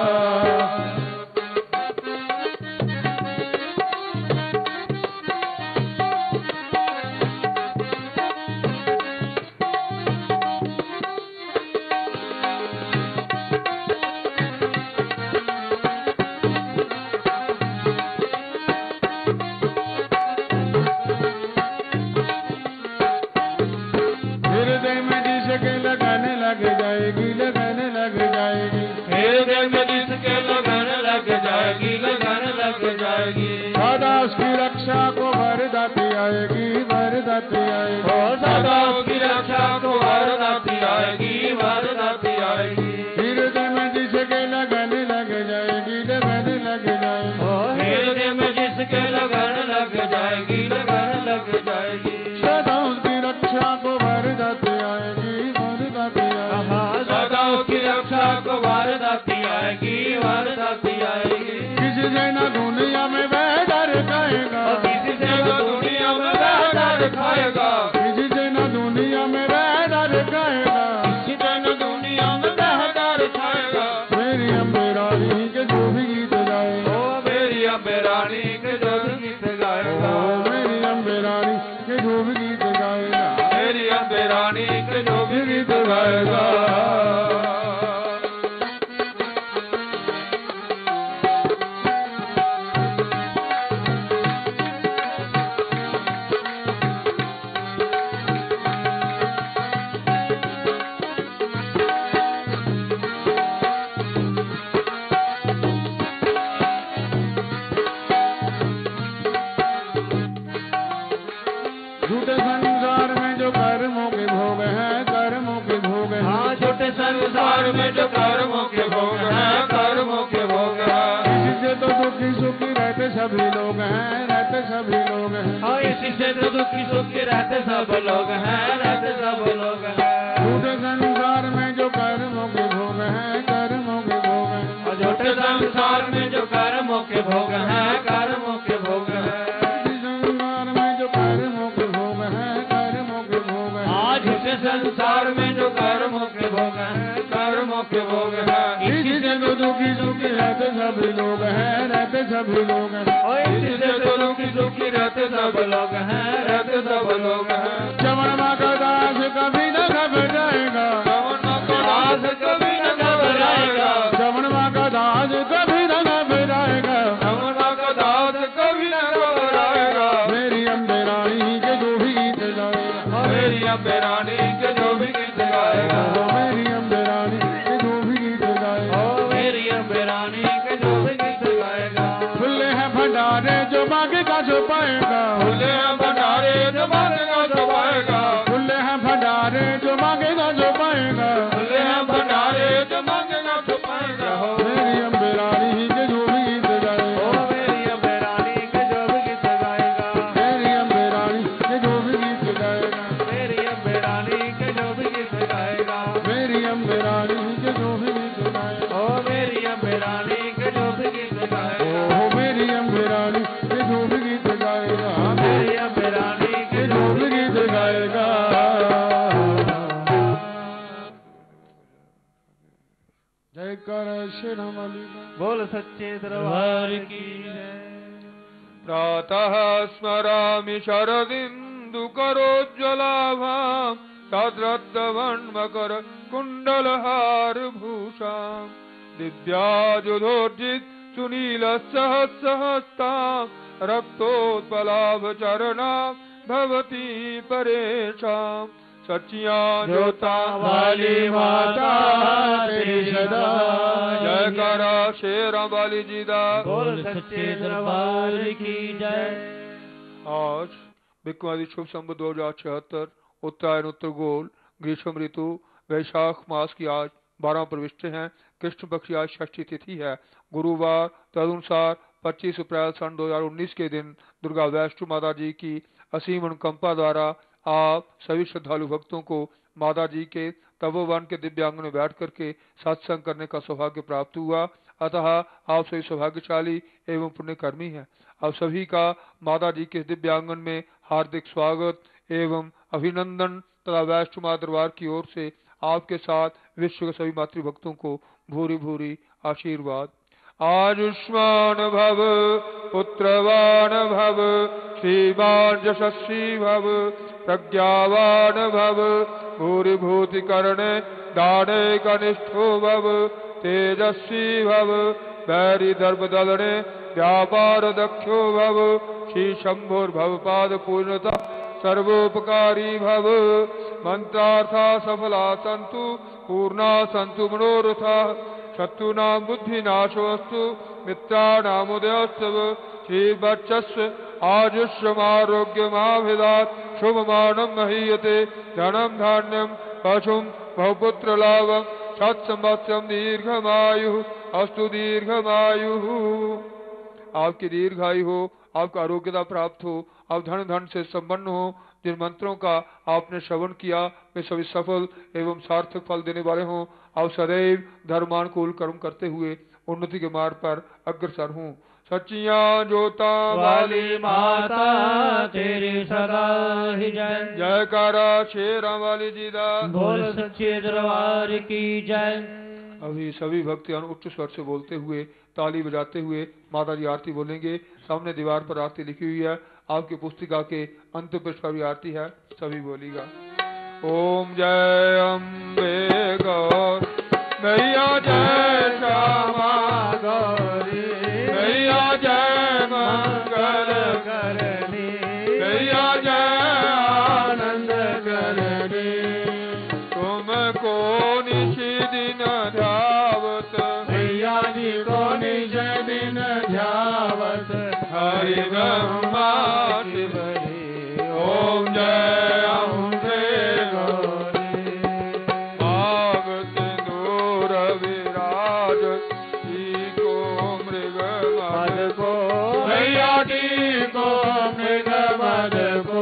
हृदय में जिसके लगाने लग जाएगी, लगाने लग जाएगी, हृदय में जिसके लगन लग जाएगी, लगन लग जाएगी। सदा उसकी रक्षा को वरदाती आएगी, वरदाती आएगी, ओ सदा उसकी रक्षा को वरदाती आएगी, वरदाती आएगी। हृदय में जिसके लगाने लग जाएगी, लगाने लग जाएगी, ओ हृदय में जिसके लगन लग जाएगी, लगन लग जाएगी। सदा उसकी रक्षा को वरदाती आएगी, वरदाती आएगी। सदा उसकी रक्षा को वरदाती आएगी, वरदाती आएगी। किसी से न दुनिया में वह डर खाएगा, किसी से न दुनिया में वह डर खाएगा, किसी से न दुनिया में वह डर खाएगा, किसी से न दुनिया में वह डर खाएगा। मेरी अम्बे रानी के जो भी गीत गाएगा, ओ मेरी अम्बे रानी के जो भी गीत गाएगा, मेरी अम्बे रानी के जो भी गीत गाएगा, मेरी अम्बे रानी के जो भी गीत गाएगा। झूठे संसार में जो कर्मों के भोग हैं, कर्मों के भोग हैं, हाँ झूठे संसार में जो कर्मों के भोग हैं, कर्मों के भोग हैं। इसी से तो दुखी सुखी रहते सभी लोग हैं, रहते सभी लोग हैं। हाँ इसी से तो दुखी सुखी रहते सब लोग हैं, रहते सब लोग हैं। झूठे संसार में जो कर्मों के भोग हैं, कर्मों के भोग हैं, और झूठे संसार में जो कर्मों के भोग हैं, कर्मों के भोग हैं। संसार में जो कर्मों के भोग हैं, कर्मों के भोग हैं, हाँ झूठे संसार में जो कर्मों के भोग हैं, कर्मों के भोग हैं। इसी से तो दुखी सुखी रहते सभी लोग हैं, रहते सभी लोग हैं। और इसी से तो दुखी सुखी रहते सब लोग हैं, रहते सब लोग हैं। श्रवण माँ का दास कभी न घबराएगा, दास कभी न घबराएगा, श्रवण माँ का दास कभी न घबराएगा, रमना का दास कभी न घबराएगा। मेरी अम्बे रानी के जो भी गीत गाएगा, मेरी अम्बे रानी के जो भी गीत गाएगा, मेरी अम्बे रानी के जो भी गीत गाएगा, ओ मेरी अम्बे रानी के जो भी गीत गाएगा। खुले हैं भंडारे जो मांगेगा जो पाएगा, खुले हैं भंडारे जो मांगेगा जो पाएगा, खुले हैं भंडारे जो मांगेगा जो पाएगा, खुले हैं भंडारे जो मांगेगा जो पाएगा। मेरी अम्बे रानी के जो भी गीत गाएगा, ओ मेरी अम्बे रानी के जो भी गीत गाएगा, मेरी अम्बे रानी के जो भी गीत गाएगा, मेरी अम्बे रानी के जो भी गीत गाएगा, मेरी अम्बे रानी के जो भी गीत गाएगा, ओ मेरी अम्बे रानी के जो भी गीत गाएगा, ओ मेरी अम्बे रानी के जो भी गीत गाएगा, मेरी अम्बे रानी के के जो भी गीत गाएगा। जय कर श्री राम अली बोल सच्चे दरबार की जय। प्रातः स्मरामि शरदिन्दुकरोज्ज्वलाभां तद्रक्तवर्णमकर कुण्डलहारभूषां दिव्याजुधोर्जित सुनीलसहस्रहस्तां रक्तोत्पलाभचरणां भवती परेशां सचियां ज्योतां वाली माता तेरी सदा जय करा शेर वाली जी दा बोल सच्चे दरबार की जय। आज बिक्वादी शुभ संवत दो हजार छिहत्तर उत्तरायण उत्तर गोल ग्रीष्म ऋतु वैशाख मास की आज बारह प्रविष्ट हैं। कृष्ण पक्ष की आज षष्ठी तिथि है, गुरुवार। तदनुसार पच्चीस अप्रैल सन दो हजार उन्नीस के दिन दुर्गा वैष्णो माता जी की असीम अनुकंपा द्वारा आप सभी श्रद्धालु भक्तों को माता जी के तपोवन के दिव्यांगन में बैठ करके सत्संग करने का सौभाग्य प्राप्त हुआ। अतः आप सभी सौभाग्यशाली एवं पुण्यकर्मी हैं। आप सभी का माता जी के दिव्यांगन में हार्दिक स्वागत एवं अभिनंदन तथा वैष्णो माता दरबार की ओर से आपके साथ विश्व के सभी मातृभक्तों को भूरी भूरी आशीर्वाद। आयुष्मान भव पुत्रवान भव श्रीमान यशस्वी भव प्रज्ञावान भव भूरिभूति करणे दाने कनिष्ठो भव तेजस्वी भव वैरी दर्पदलने व्यापार दक्षो भव श्री शंभुर्भव पाद पूर्णता सर्वोपकारी भव मंत्रार्था सफला सन्तु पूर्णा सन्तु मनोरथा शत्रुनां बुद्धिनाशोऽस्तु मित्राणामुदयोस्तव श्रीवत्सस्य आयुष्यमारोग्यमाभिदात् शुभमानं महीयते धनं धान्यं पशुं बहुपुत्रलाभं सत्संवत्सरं दीर्घमायुः अस्तु दीर्घमायुः। आपकी दीर्घायु हो, आपका आरोग्यता प्राप्त हो, आप धन धन से संपन्न हो, जिन मंत्रों का आपने श्रवण किया वे सभी सफल एवं सार्थक फल देने वाले हों। आप सदैव धर्मानुकूल कर्म करते हुए उन्नति के मार्ग पर अग्रसर हूँ। सच्चिया जोता वाली माता तेरी सदा ही जय। जयकारा शेरा वाली जी दा बोल सच्चे दरबार की जय। अभी सभी भक्तियान उच्च स्वर से बोलते हुए ताली बजाते हुए माता जी आरती बोलेंगे। सामने दीवार पर आरती लिखी हुई है, आपकी पुस्तिका के अंतिम पृष्ठ पर भी आरती है, सभी बोलिएगा। ओम जय अम्बे गौर मैया जय श्यामा गौरी मैया जय मंगल करनी मैया जय आनंद करनी तुमको निश दिन ध्यावत मैया जी को निश दिन ध्यावत हरि ब्रह्मा शिवरी। ओम जय अम्बे गौरी आग सिंदूर विराज जी को मृग मद को मैया जी को मृग मद को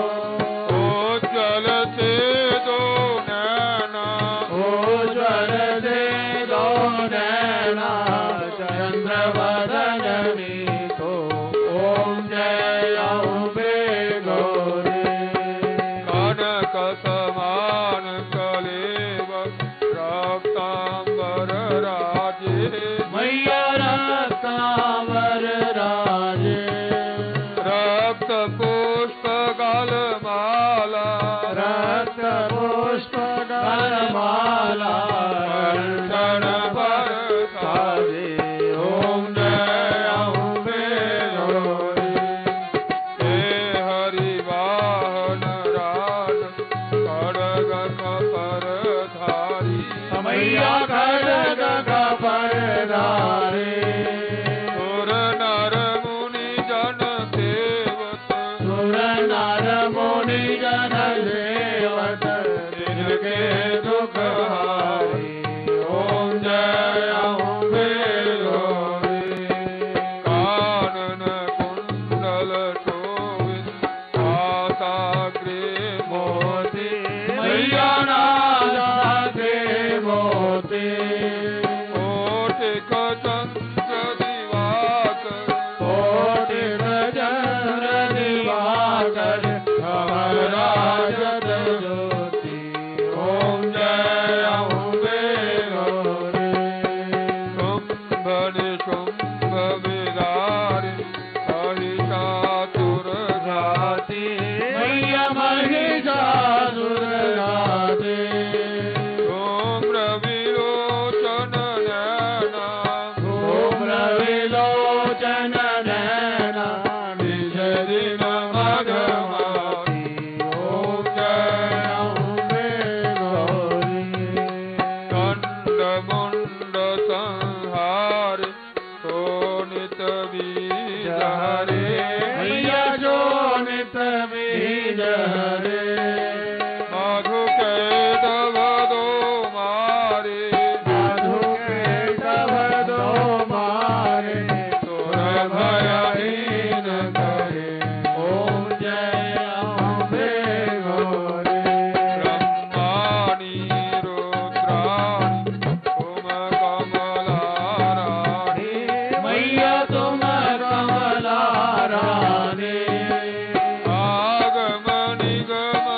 उज्जवल से दो नैना उज्जवल से दो नैना चंद्र बदनी को। ओम जय अम्बे गौरी कनक समान कलेव रक्तांबर राजे मैया रक्तांबर राजे रक्त पुष्प गल माला रक्त पुष्प गल माला क्षण पर साजे। ओम जय अम्बे गौरी हे हरि वाहन राज खड़ग कपर धारी मैया खड़ग कपर धारी सुर नर मुनि जन सेवत सुर नर मुनि जन सेवत जिनके दुख हारी। ओम जय अम्बे गौरी कानन कुंडल शोभित आसाग्रे मोती मैया नासाग्रे मोती कोटिक चंद्र दिवाकर कोटिक चंद्र दिवाकर राजत ज्योति। ओम जय अम्बे गौरी शुंभ निशुंभ विदारि महिषासुर घाती मैया महिषासुर घाती धूम्र विलोचन नैना धूम्र विलोचन नैना निज दिन मघमाती। ओम जय अम्बे गौरी दंड मुंड संहार शोणित बीज हरे मैया शोणित बीज हरे मधु कैटभ दो मारे मधु कैटभ दो मारे तोर भयहीन करे। ओम जय अम्बे गौरी ब्रह्माणी रुद्राणी तुम कमला रानी मैया तुम कमला रानी आगम निगम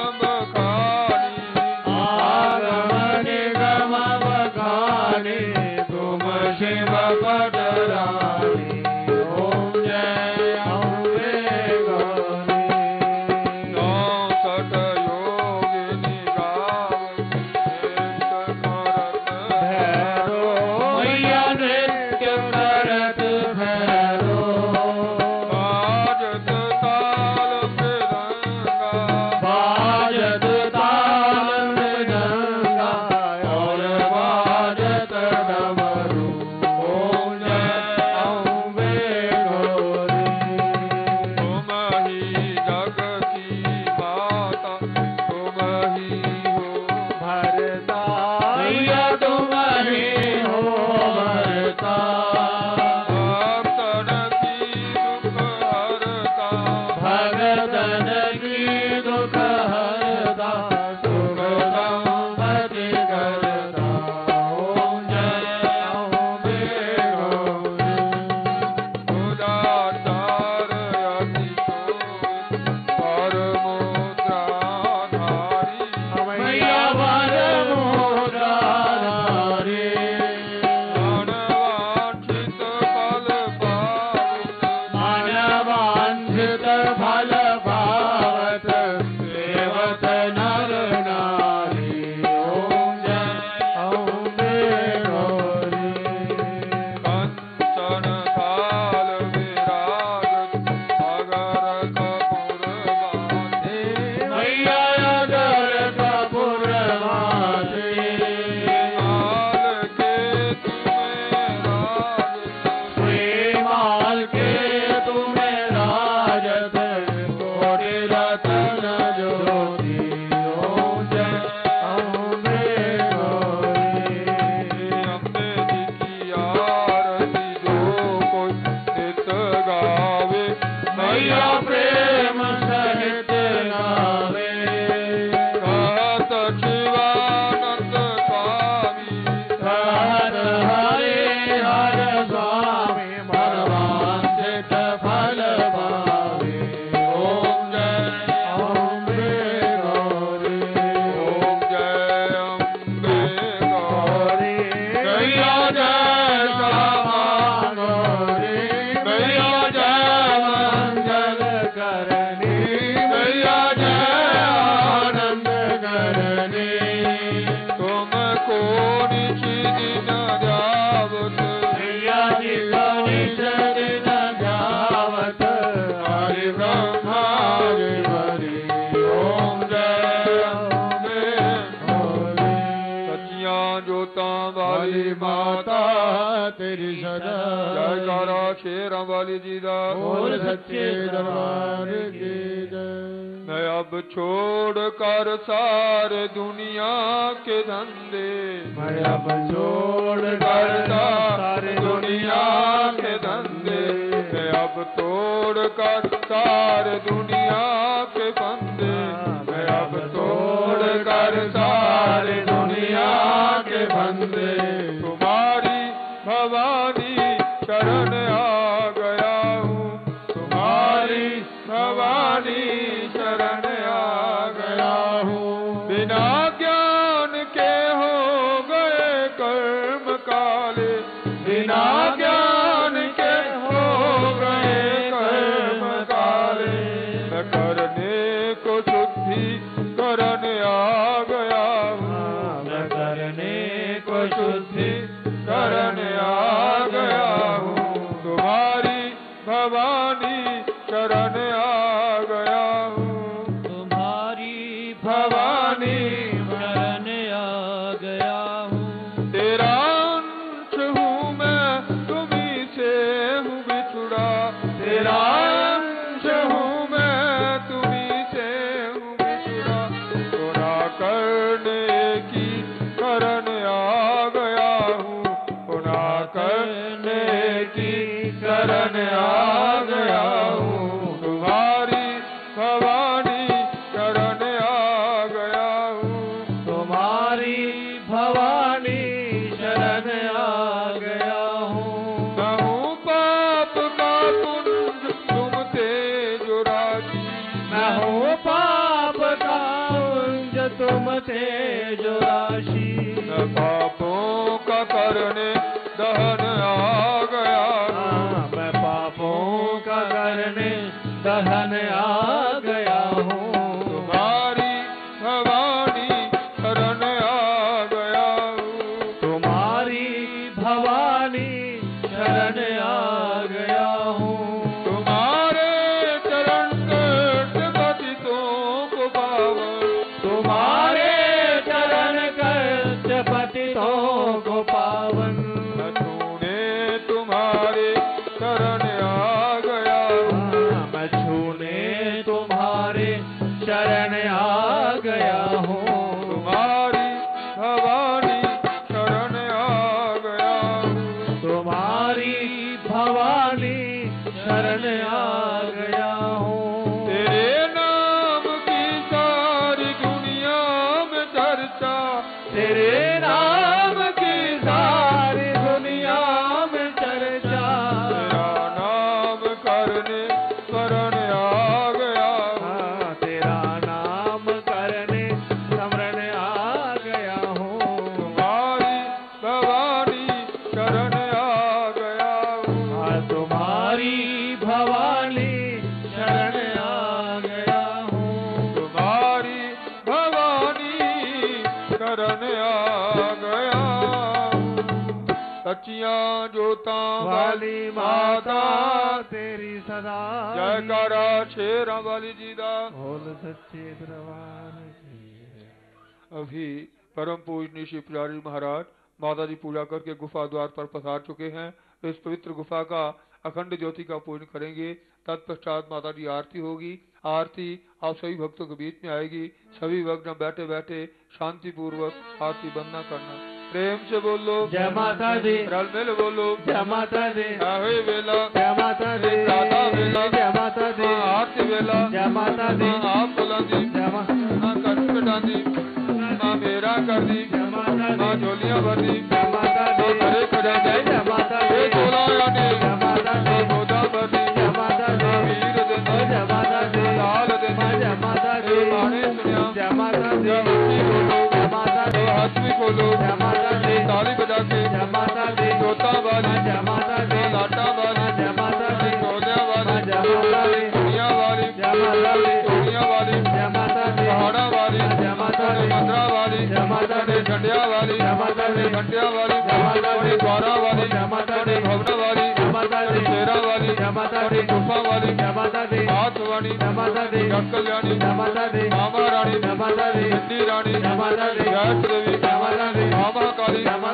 जोता वाली माता तेरी सदा जयकारा शेरां वाली जी दा बोल सच्चे दरबार की जय। मैं अब छोड़ कर सारे दुनिया के धंधे मैं अब छोड़ कर सारे दुनिया के धंधे मैं अब तोड़ कर सारे दुनिया के फंदे मैं अब तोड़ कर सारे दुनिया के फंदे तुम्हारी भवानी शरण आ गया हूँ तुम्हारी भवानी शरण आ गया हूँ। बिना ज्ञान के हो गए कर्म काले बिना ज्ञान के हो गए कर्म काले मैं करने को शुद्धि करने आ गया हूँ मैं करने को शुद्धि करने आ गया हूँ तुम्हारी भवानी शरण आ गया हूँ तुम्हारी भवानी शरण आ गया हूँ। तेरा अंश हूँ मैं तुम्हीं से हूँ बिछुड़ा तेरा अंश हूँ मैं तुम्हीं से हूँ बिछुड़ा गुनाह करने की शरण आ गया हूँ गुनाह करने की शरण आ गया हूँ तुम्हारी भवानी शरण आ गया हूँ तुम्हारी भवानी शरण आ गया हूँ। मैं हूँ पाप का पुंज तुम तेज राशि मैं हूँ पाप का पुंज तुम तेज राशि मैं पापों का करने दहन आ गया हूँ मैं पापों का करने दहन आ गया हूँ। तुम्हारी भवानी शरण आ गया हूँ तुम्हारी भवानी शरण आ गया हूँ। तुम्हारे चरण कट पतितों को पावन तुम्हारे चरण कष्ट पतितों को पावन मैं छूने तुम्हारे शरण आ गया हूँ मैं छूने तुम्हारे शरण आ गया हूँ। तुम्हारी भवानी शरण आ गया हूँ तुम्हारी भवानी शरण आ गया हूँ। तेरे नाम की सारी दुनिया में चर्चा तेरे नाम की सारी दुनिया में चर्चा तेरा नाम करने शरण आ गया हूँ हाँ, तेरा नाम करने स्मरण आ गया हूँ। तुम्हारी भवानी शरण आ गया हूँ हाँ, तुम्हारी भवानी शरण आ गया हूँ। तुम्हारी भवानी शरण आ गया सच्चियां जोता वाली माता तेरी सदा जयकारा शेरां वाली जी दा बोल सच्चे दरबार की। अभी परम पूजनीय श्री पुजारी महाराज माता जी पूजा करके गुफा द्वार पर पधार चुके हैं तो इस पवित्र गुफा का अखंड ज्योति का पूजन करेंगे। तत्पश्चात माता जी आरती होगी। आरती आप सभी भक्तों के बीच में आएगी। सभी भक्त बैठे बैठे शांति पूर्वक आरती बंदना करना। प्रेम से बोलो जय माता दी रल मिल बोलो जय माता दी आवे वेला जय माता दी राधा वेला जय माता दी आरती वेला जय माता दी आप बुलंदी जय माता माँ कष्ट डांदी माँ मेरा कर दी जय माता दी माँ झोलियाँ भर दी जय माता दी घरे खजाने जय माता दी ये झोला यानी जय माता दी गोदा भर दी जय माता दी वीर दे जय माता दी लाल दे जय माता दी बाणे सुनिया जय माता दी जय मुट्ठी बोलो जय माता दी हाथ भी खोलो जय माता दी ताली बजा के जय माता दी जोता वाली जय माता दी लाटा वाली जय माता दी गोलियां वाली जय माता दी दुनिया वाली जय माता दी दुनिया वाली जय माता दी पहाड़ा वाली जय माता दी मंदरा वाली जय माता दी झंडिया वाली जय माता दी घंटिया वाली जय माता दी द्वारा वाली जय माता दी भवना वाली जय माता दी शेरा वाली जय माता दी गुफा वाली जय माता दी हाथ वाणी जय माता दी जग कल्याणी जय माता दी मामा रानी जय माता दी हिंदी रानी जय माता दी जय देवी जय माता दी मामा काली जय माता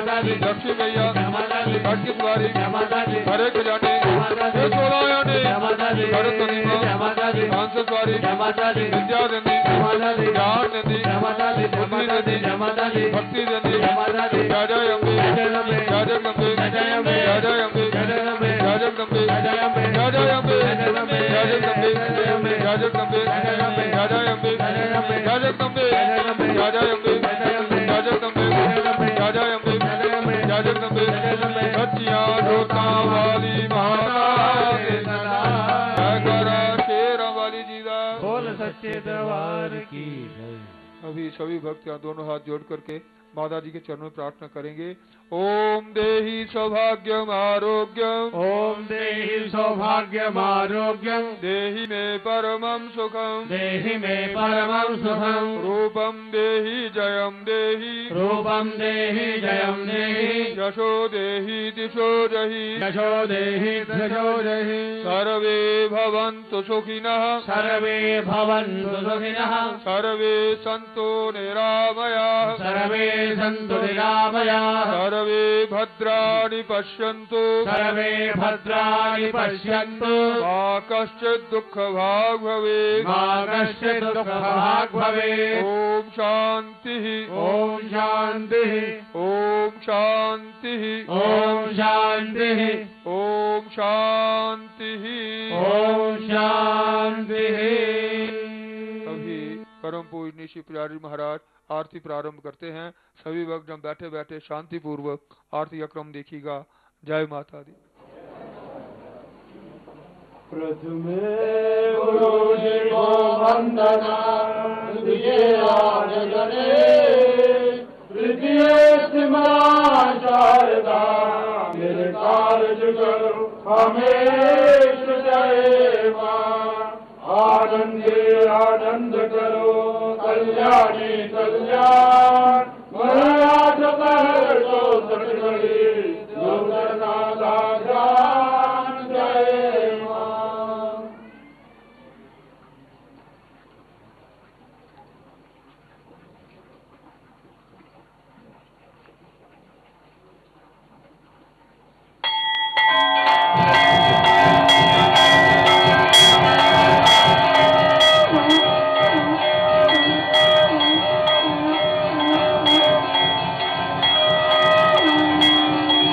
माता दी लक्ष्मी मैया जय माता दी घट की सवारी जय माता दी हरे खजाने माता दी ये सोलह आने जय माता दी भरत कदीमा जय माता दी हंस सवारी जय माता दी विद्या देनी जय माता दी ज्ञान देनी जय माता दी जय माता दी जय माता दी भक्ति देनी जय माता दी जय जय अम्बे जय जय अम्बे जय जगदम्बे जय जय अम्बे जय जय अम्बे जय जय अम्बे जय जगदम्बे जय जय अम्बे जय जय अम्बे जय जय अम्बे जय जगदम्बे जय जय अम्बे जय जगदम्बे जय जय अम्बे जय जय अम्बे जय जय अम्बे जय जगदम्बे जय जय अम्बे जय जय अम्बे जय जय अम्बे जय जगदम्बे जय जय अम्बे जय जय अम्बे जय जय अम्बे जय जगदम्बे जय जय अम्बे सच्चियां जोतां वाली माता दे सदा जय करा शेरां वाली जी दा बोल सच्चे दरबार की अभी सभी भक्त यहाँ दोनों हाथ जोड़ करके माता जी के चरणों में प्रार्थना करेंगे। ओम देहि सौभाग्यम आरोग्यम ओम देहि सौभाग्यम आरोग्यम देहि मे परमं सुखम देहि मे परमं सुखम रूपम देहि जयम देहि रूपम देहि जयम देहि यशो देहि दिशो जहि यशो देहि धृजो देहि सर्वे भवन्तु सुखिनः सर्वे भवन्तु सुखिनः सर्वे सन्तु निरामयाः सर्वे सन्तु निरामयाः सर्वे भद्राणि पश्यन्तु सर्वे भद्राणि पश्यन्तु मा कश्चित् दुःखभाग् भवेत् मा कश्चित् दुःखभाग् भवेत् ॐ शान्तिः ॐ शान्तिः ॐ शान्तिः ॐ शान्तिः ॐ शान्तिः ॐ शान्तिः। अभी परम पूजनीय श्री पुजारी महाराज आरती प्रारंभ करते हैं। सभी भक्त जब बैठे बैठे शांति पूर्वक आरती का क्रम देखिएगा। जय माता दी। प्रथमे गुरु जी को वंदना द्वितीय गणे तृतीय सिमरण शारदा मेरे कार्य करो हमेश जय मां आनंदे आनंद करो कल्याणी कल्याण महाराज पहर को सतगढ़ी लोकना जान जय मां। Thank you.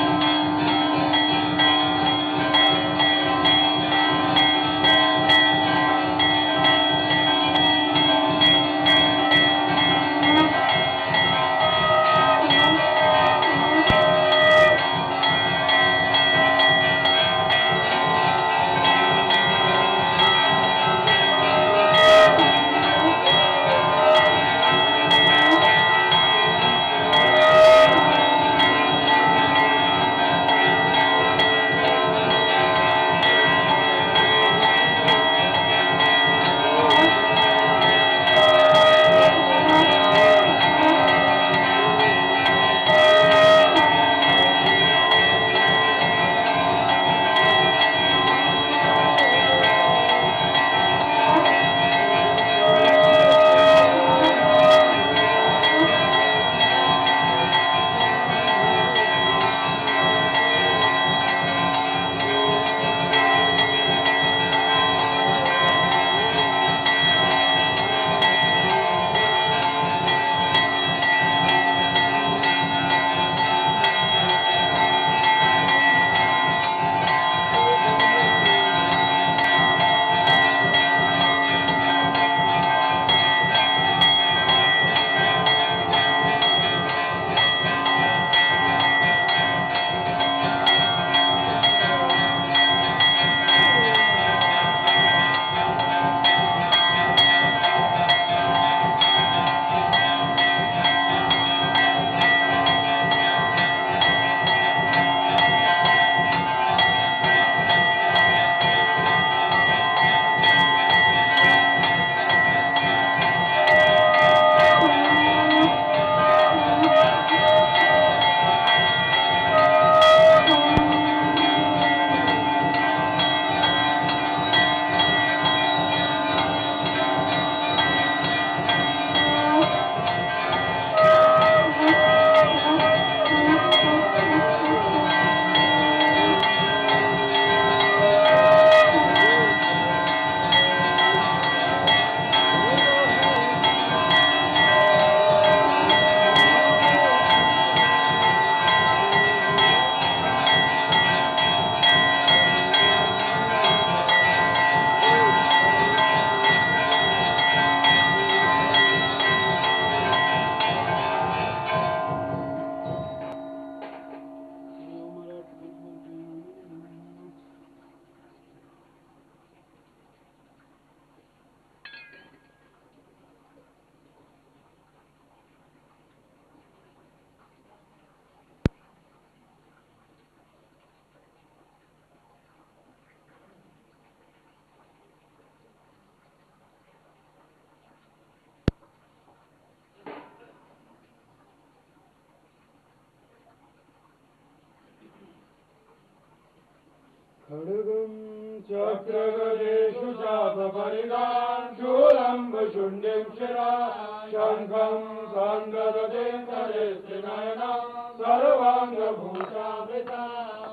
चक्रगदेषु चापपरिगान् शूलम्ब शुण्डिं शिरा शङ्खं सङ्गददेन्दरेस्त्रिनयनं सर्वाङ्गभूषावृता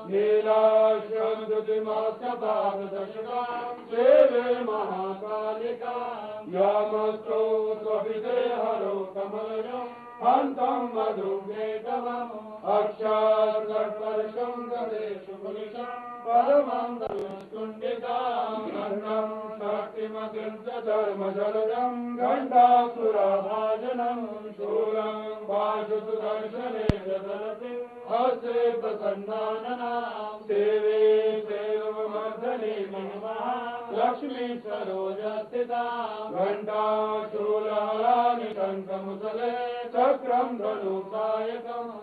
नीलाश्यं सेवे महाकालिका यामस्तोत्वपिते हरो कमलजं हन्तं मधुमेतवम् अक्षात्कर्षं गदेषु पुलिशं परमं दुष्कुण्डितां गन्धं शक्तिमतिं च धर्मजलजं घण्टासुराभाजनं शूलं पाशुसुदर्शने ददलति हस्ते प्रसन्नानना सेवे सेवमर्दने महिमः लक्ष्मी सरोजस्थिता घण्टा शूलहराणि शङ्खमुसले चक्रं धनुसायकम्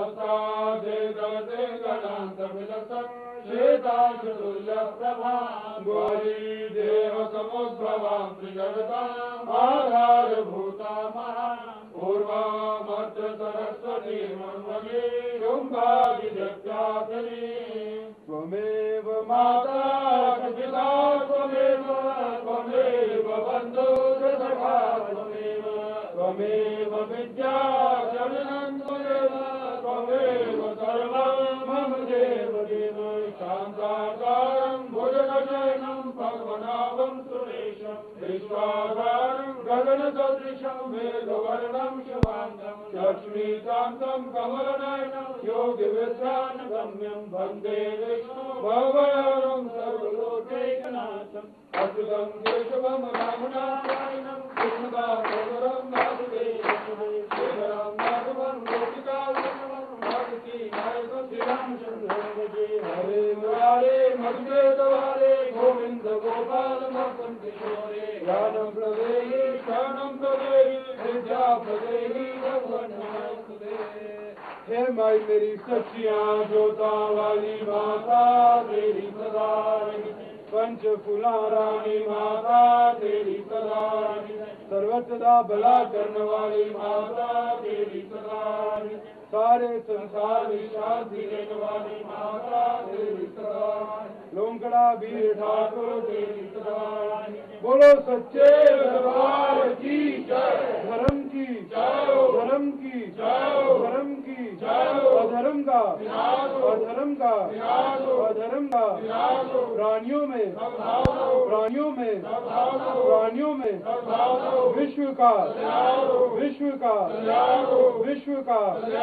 हस्तादेगते गणान्तविलसत् श्वेताशुतुल्यप्रभा गौरी देवसमुद्भवां त्रिजगताम् आधारभूता महा पूर्वामर्थ सरस्वती मन्वगे शुम्भादिजत्यातरी त्वमेव माता पिता त्वमेव त्वमेव बन्धु सखा त्वमेव त्वमेव विद्या जननं त्वमेव त्वमेव सर्वं मम देव देव शान्ताकारं भुजगशयनं पद्मनाभं सुरेशं विश्वाधारं गगनसदृशं मेघवर्णं शुभाङ्गं लक्ष्मीकान्तं कमलनयनं योगिविद्यानगम्यं वन्दे विष्णु भवहरं सर्वलोकैकनाथम् अच्युतं केशवं रामनारायणं कृष्णदामोदरं वासुदेवं श्रीधरं माधवं गोपिकावल्लभं भारती नायकं श्रीरामचन्द्रं भजे हरे मुरारे मधुकेतवारे गोविन्द गोपाल मक्तं किशोरे ज्ञानं प्रदेहि शरणं प्रदेहि विद्या प्रदेहि भगवन्नाथुते। हे माई मेरी सच्चियां जोता वाली माता तेरी सदा पंच फूला रानी माता तेरी सदा सर्वदा भला करने वाली माता तेरी सदा सारे संसार में शांति देने वाली माता तेरी सदा लोंगड़ा वीर ठाकुर तेरी सदा बोलो सच्चे दरबार की जय धर्म की जय धर्म की जय धर्म की जय अधर्म का अधर्म का अधर्म का प्राणियों में प्राणियों में प्राणियों में विश्व का विश्व का विश्व का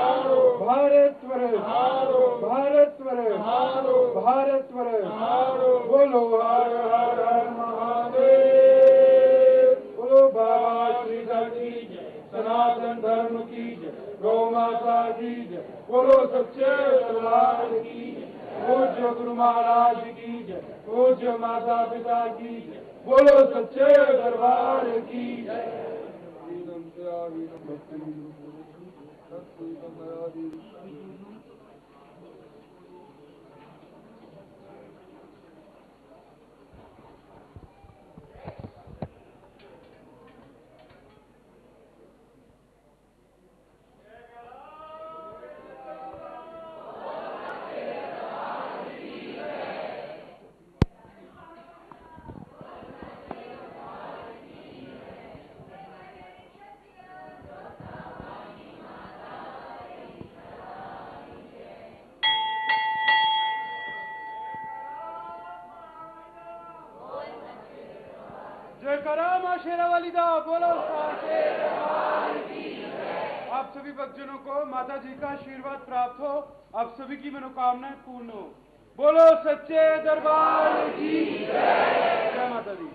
भारतवर भारतवर भारतवर बोलो हर हर महादेव बोलो बाबा श्री की जय सनातन धर्म की जय गौ माता की जय बोलो सच्चे दरबार की जय पूज्य गुरु महाराज की जय पूज्य माता पिता की जय बोलो सच्चे दरबार की जय। शेरावाली दा बोलो आप सभी भक्तजनों को माता जी का आशीर्वाद प्राप्त हो, आप सभी की मनोकामनाएं पूर्ण हो। बोलो सच्चे दरबार की जय। जय माता दी।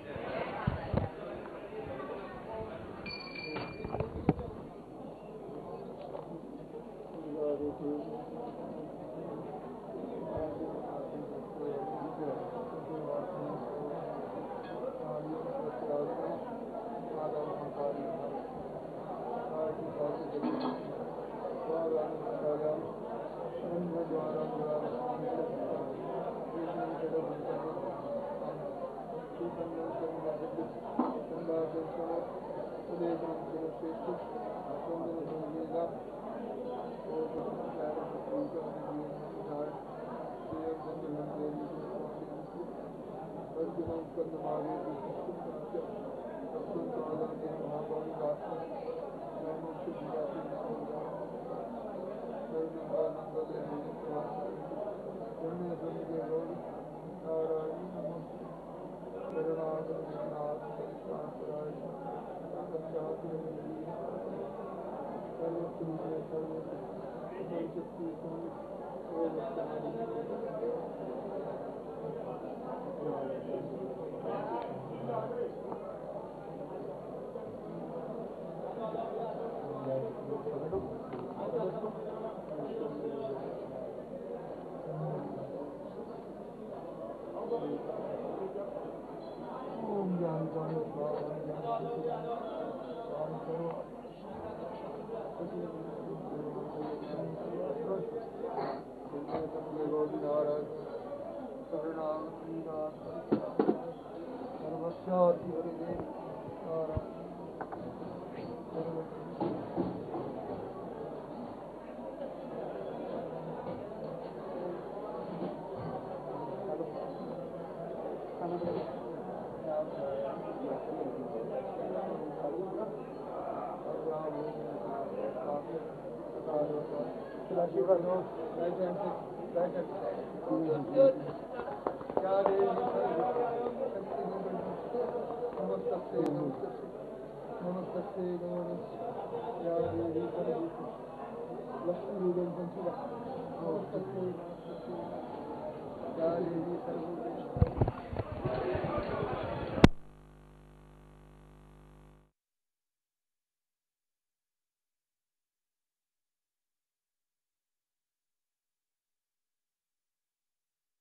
Namaste.